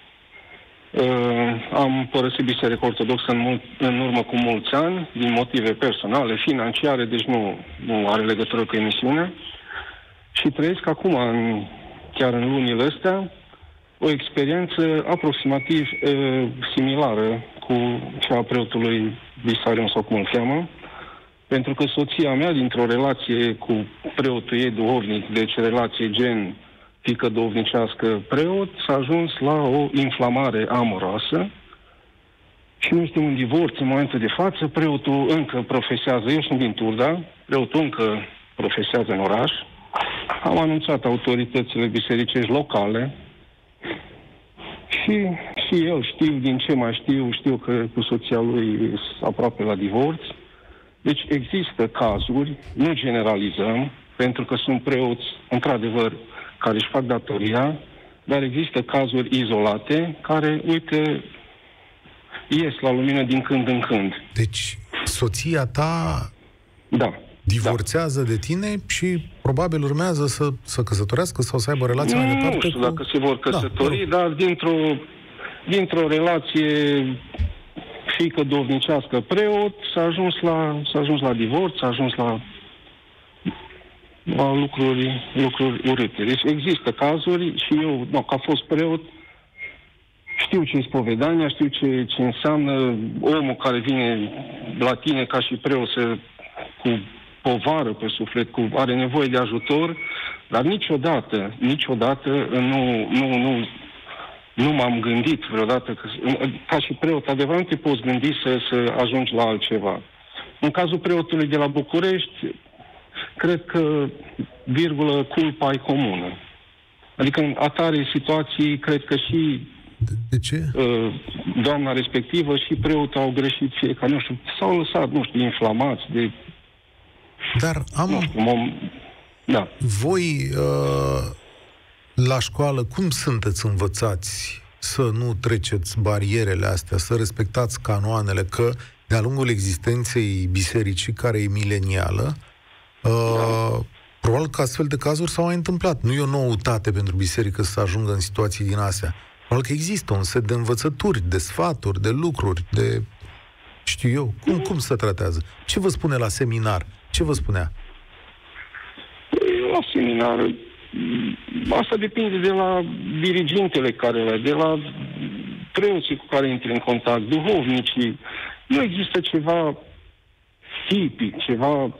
Am părăsit Biserica Ortodoxă în urmă cu mulți ani, din motive personale, financiare, deci nu are legătură cu emisiunea. Și trăiesc acum, chiar în lunile astea, o experiență aproximativ similară cu cea a preotului Visarion, sau cum îl cheamă, pentru că soția mea, dintr-o relație cu preotul ei duhovnic, deci relație gen fiică duhovnicească preot, s-a ajuns la o inflamare amoroasă și nu este un divorț în momentul de față. Preotul încă profesează, eu sunt din Turda, preotul încă profesează în oraș. Am anunțat autoritățile bisericești locale și eu știu, din ce mai știu că cu soția lui aproape la divorț. Deci există cazuri, nu generalizăm, pentru că sunt preoți, într-adevăr, care își fac datoria, dar există cazuri izolate care, uite, ies la lumină din când în când. Deci, soția ta divorțează de tine și probabil urmează să căsătorească sau să aibă relație mai departe. Nu știu dacă se vor căsători, dar dintr-o relație fiică duhovnicească preot, s-a ajuns la divorț, s-a ajuns la lucruri urâte. Deci există cazuri și eu, ca fost preot, știu ce-i spovedania, știu ce înseamnă omul care vine la tine ca și preot cu povară pe suflet, are nevoie de ajutor, dar niciodată nu m-am gândit vreodată că, ca și preot, adevărat, nu te poți gândi să ajungi la altceva. În cazul preotului de la București, cred că, culpa e comună. Adică în atare situații, cred că și de ce? Doamna respectivă și preotul au greșit fiecare, nu știu, s-au lăsat, inflamați de... Dar Da. Voi, la școală, cum sunteți învățați să nu treceți barierele astea, să respectați canoanele, că de-a lungul existenței bisericii, care e milenială, probabil că astfel de cazuri s-au mai întâmplat. Nu e o noutate pentru biserică să ajungă în situații din astea. Probabil că există un set de învățături, de sfaturi, de lucruri, de... știu eu, cum se tratează? Ce vă spune la seminar? Ce vă spunea? La seminar, asta depinde de la dirigintele de la preoții cu care intri în contact, duhovnicii. nu există ceva tipic, ceva,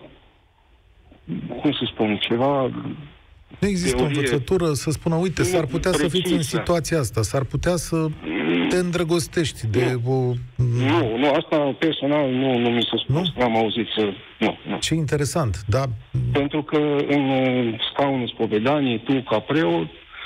cum să spun, ceva... Nu există o învățătură să spună, uite, s-ar putea să fiți în situația asta, s-ar putea să te îndrăgostești de o... Nu, asta personal nu mi se spune, n-am auzit să... Nu. Ce interesant, da. Pentru că în scaunul spovedaniei, tu ca preot,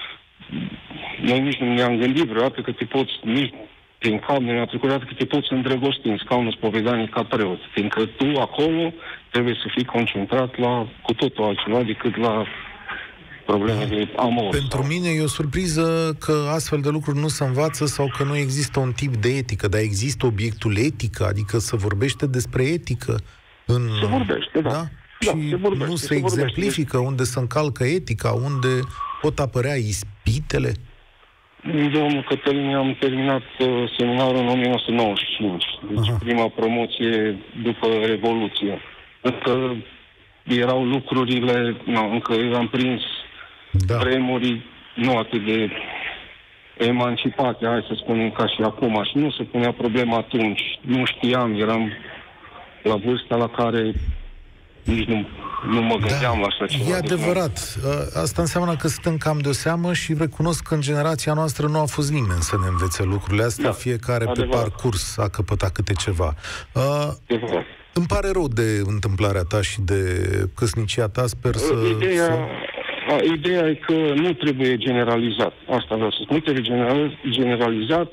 noi nici nu ne-am gândit vreodată că te poți, nici prin cap nu ne-a trecut vreodată că te poți îndrăgosti în scaunul spovedaniei ca preot, fiindcă tu acolo trebuie să fii concentrat la cu totul altceva decât la probleme de amor. Pentru mine e o surpriză că astfel de lucruri nu se învață sau că nu există un tip de etică, dar există obiectul etică, adică se vorbește despre etică în... Se vorbește, da. Și se vorbește, nu se exemplifică unde se încalcă etica, unde pot apărea ispitele. Domnul Cătălin, am terminat seminarul în 1995, deci prima promoție după Revoluție. Încă erau lucrurile, încă eram prins vremuri nu atât de emancipate, hai să spunem, ca și acum, și nu se punea problema atunci. Nu știam, eram la vârsta la care nici nu mă gândeam la așa ceva. E adevărat. Asta înseamnă că suntem cam de seamă și recunosc că în generația noastră nu a fost nimeni să ne învețe lucrurile astea, fiecare pe parcurs a căpătat câte ceva. Îmi pare rău de întâmplarea ta și de căsnicia ta, sper să... Ideea e că nu trebuie generalizat. Asta vreau să spun. Nu trebuie generalizat.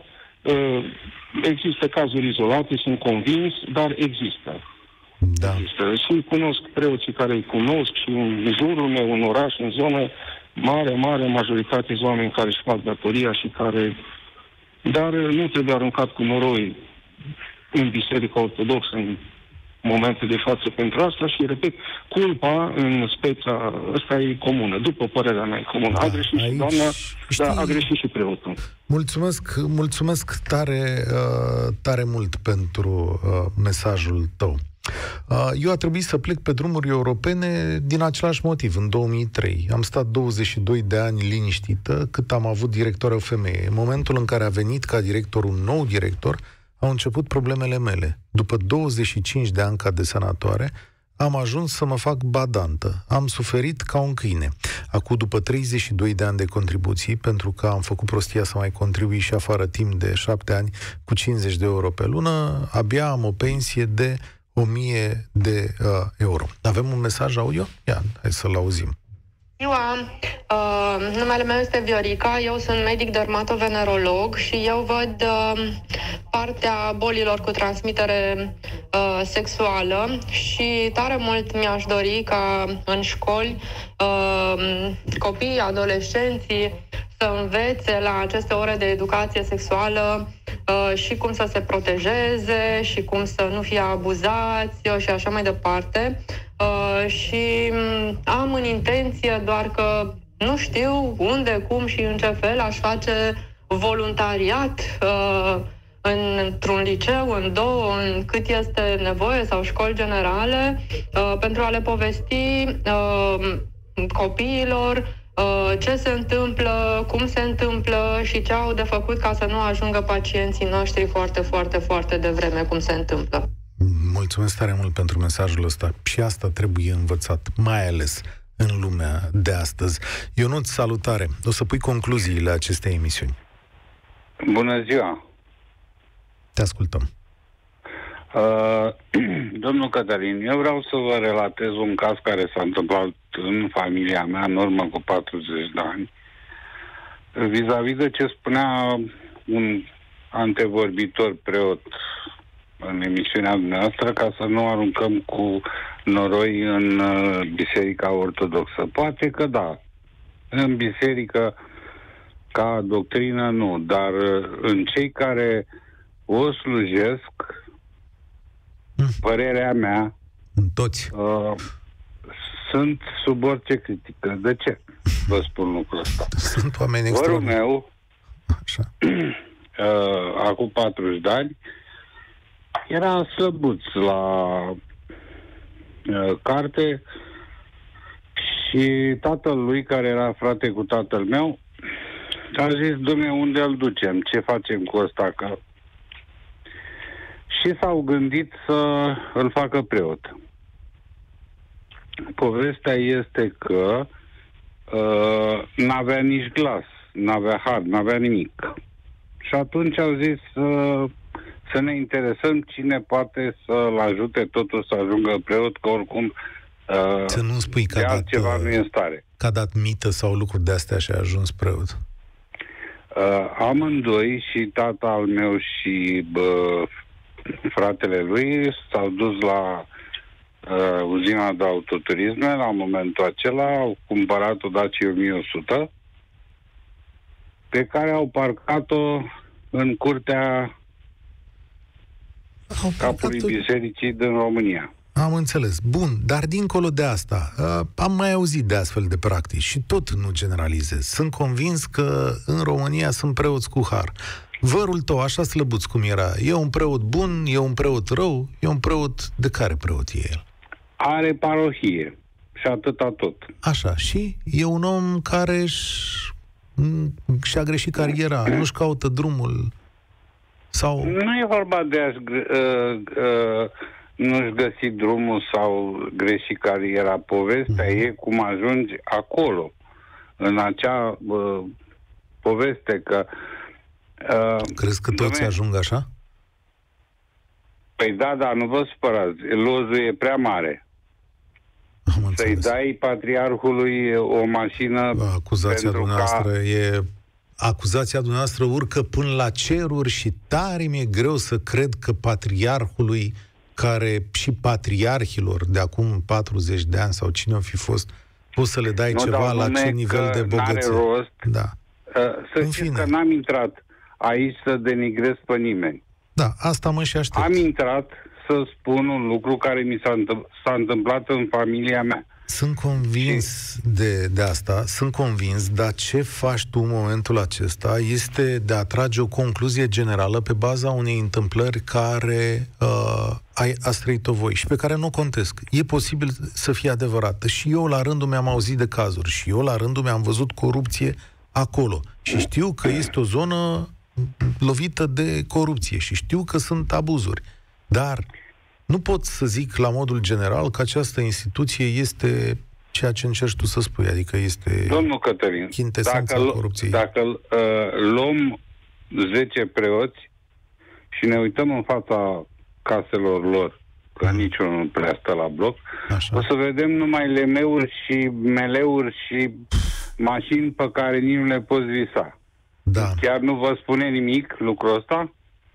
Există cazuri izolate, sunt convins, dar există. Da. Există. Și cunosc preoții care îi cunosc și în jurul meu, în oraș, în zonă, mare majoritate de oameni care își fac datoria și care... Dar nu trebuie aruncat cu noroi în Biserica Ortodoxă, în momente de față pentru asta și, repet, culpa în speța ăsta e comună, după părerea mea e comună. A greșit și doamna, dar a greșit și preotul. Mulțumesc tare mult pentru mesajul tău. Eu a trebuit să plec pe drumuri europene din același motiv, în 2003. Am stat 22 de ani liniștită cât am avut director o femeie. În momentul în care a venit ca director un nou director, au început problemele mele. După 25 de ani ca desenatoare, am ajuns să mă fac badantă. Am suferit ca un câine. Acum, după 32 de ani de contribuții, pentru că am făcut prostia să mai contribui și afară timp de 7 ani cu 50 de euro pe lună, abia am o pensie de 1000 de euro. Avem un mesaj audio? Ia, hai să-l auzim. Numele meu este Viorica, eu sunt medic dermatovenerolog și eu văd partea bolilor cu transmitere sexuală și tare mult mi-aș dori ca în școli copiii, adolescenții să învețe la aceste ore de educație sexuală și cum să se protejeze și cum să nu fie abuzați și așa mai departe. Și am în intenție, doar că nu știu unde, cum și în ce fel aș face voluntariat într-un liceu, în două, în cât este nevoie, sau școli generale, pentru a le povesti copiilor ce se întâmplă, cum se întâmplă și ce au de făcut ca să nu ajungă pacienții noștri foarte devreme, cum se întâmplă. Mulțumesc tare mult pentru mesajul ăsta. Și asta trebuie învățat, mai ales în lumea de astăzi. Ionuț, salutare! O să pui concluziile acestei emisiuni. Bună ziua! Te ascultăm. Domnul Cătălin, eu vreau să vă relatez un caz care s-a întâmplat în familia mea în urmă cu 40 de ani. Vis-a-vis de ce spunea un antevorbitor preot în emisiunea noastră, ca să nu aruncăm cu noroi în Biserica Ortodoxă. Poate că da. În biserică ca doctrină nu, dar în cei care o slujesc, părerea mea, toți sunt sub orice critică. De ce vă spun lucrul ăsta? Sunt oameni Vărul meu, acum 40 de ani, era slăbuț la carte și tatăl lui, care era frate cu tatăl meu, a zis, Doamne, unde îl ducem? Ce facem cu ăsta? și s-au gândit să îl facă preot. Povestea este că n-avea nici glas, n-avea har, n-avea nimic. Și atunci au zis să ne interesăm cine poate să-l ajute totul să ajungă preot, că oricum să nu spui că altceva nu e în stare. Că a dat mită sau lucruri de-astea și a ajuns preot. Amândoi, și tata al meu și fratele lui, s-au dus la uzina de autoturisme. La momentul acela au cumpărat o Dacia 1100 pe care au parcat-o în curtea capului bisericii din România. Am înțeles. Bun, dar dincolo de asta, am mai auzit de astfel de practici și tot nu generalizez. Sunt convins că în România sunt preoți cu har. Vărul tău, așa slăbuț cum era, e un preot bun, e un preot rău, e un preot... De care preot e el? Are parohie și atâta tot. Așa, și e un om care și-a greșit cariera, nu-și caută drumul sau... Nu e vorba de a-și nu-și găsi drumul sau greși cariera. Povestea e cum ajungi acolo, în acea poveste că... Crezi că toți ajung așa? Păi da, nu vă supărați. Lozul e prea mare. Să-i dai patriarhului o mașină... Acuzația dumneavoastră e... Acuzația dumneavoastră urcă până la ceruri și tare mi-e greu să cred că patriarhului, care și patriarhilor de acum 40 de ani sau cine o fi fost, poți să le dai ceva la ce nivel de bogăție. N-are rost. Da. Să știți că n-am intrat aici să denigrez pe nimeni. Da, asta mă și aștept. Am intrat să spun un lucru care mi s-a întâmplat în familia mea. Sunt convins de asta, sunt convins, dar ce faci tu în momentul acesta este de a trage o concluzie generală pe baza unei întâmplări care ați trăit-o voi și pe care nu o contest. E posibil să fie adevărată. Și eu la rândul meu am auzit de cazuri și eu la rândul meu am văzut corupție acolo. Și știu că este o zonă lovită de corupție și știu că sunt abuzuri. Dar nu pot să zic la modul general că această instituție este ceea ce încerci tu să spui, adică este... Domnul Cătălin, dacă luăm 10 preoți și ne uităm în fața caselor lor, că niciunul nu prea stă la bloc, așa, o să vedem numai lemeuri și meleuri și mașini pe care nici nu le poți visa. Da. Chiar nu vă spune nimic lucrul ăsta?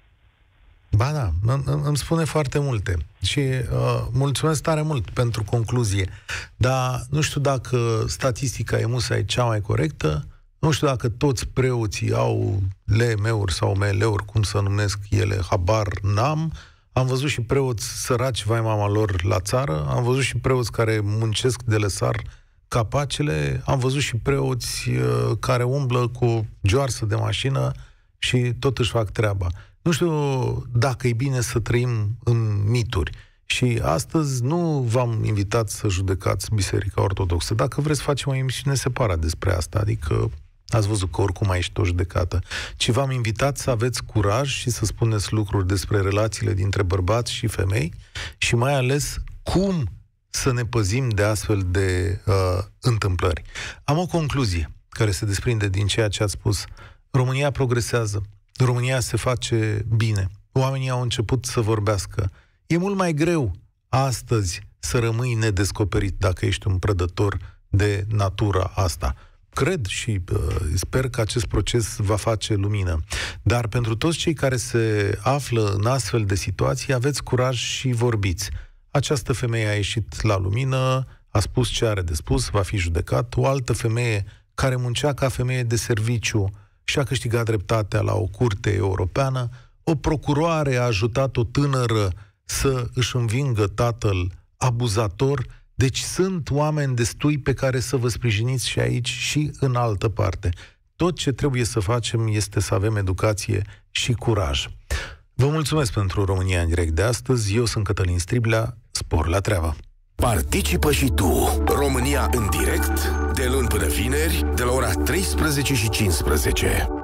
Ba da, îmi spune foarte multe și mulțumesc tare mult pentru concluzie, dar nu știu dacă statistica e cea mai corectă, nu știu dacă toți preoții au LM-uri sau ML-uri, cum să numesc ele, habar n-am. Am văzut și preoți săraci, vai mama lor, la țară, am văzut și preoți care muncesc de le sar capacele, am văzut și preoți care umblă cu o gioarsă de mașină și tot își fac treaba. Nu știu dacă e bine să trăim în mituri. Și astăzi nu v-am invitat să judecați Biserica Ortodoxă. Dacă vreți, facem o emisiune separată despre asta. Adică ați văzut că oricum aici tot judecată. Ci v-am invitat să aveți curaj și să spuneți lucruri despre relațiile dintre bărbați și femei și mai ales cum să ne păzim de astfel de întâmplări. Am o concluzie care se desprinde din ceea ce ați spus. România progresează. România se face bine. Oamenii au început să vorbească. E mult mai greu astăzi să rămâi nedescoperit dacă ești un prădător de natura asta. Cred și sper că acest proces va face lumină. Dar pentru toți cei care se află în astfel de situații, aveți curaj și vorbiți. Această femeie a ieșit la lumină, a spus ce are de spus, va fi judecat. O altă femeie care muncea ca femeie de serviciu și a câștigat dreptatea la o curte europeană. O procuroare a ajutat o tânără să își învingă tatăl abuzator. Deci sunt oameni destui pe care să vă sprijiniți și aici și în altă parte. Tot ce trebuie să facem este să avem educație și curaj. Vă mulțumesc pentru România în direct de astăzi. Eu sunt Cătălin Striblea. Spor la treabă! Participă și tu. România în direct, de luni până vineri, de la ora 13:15.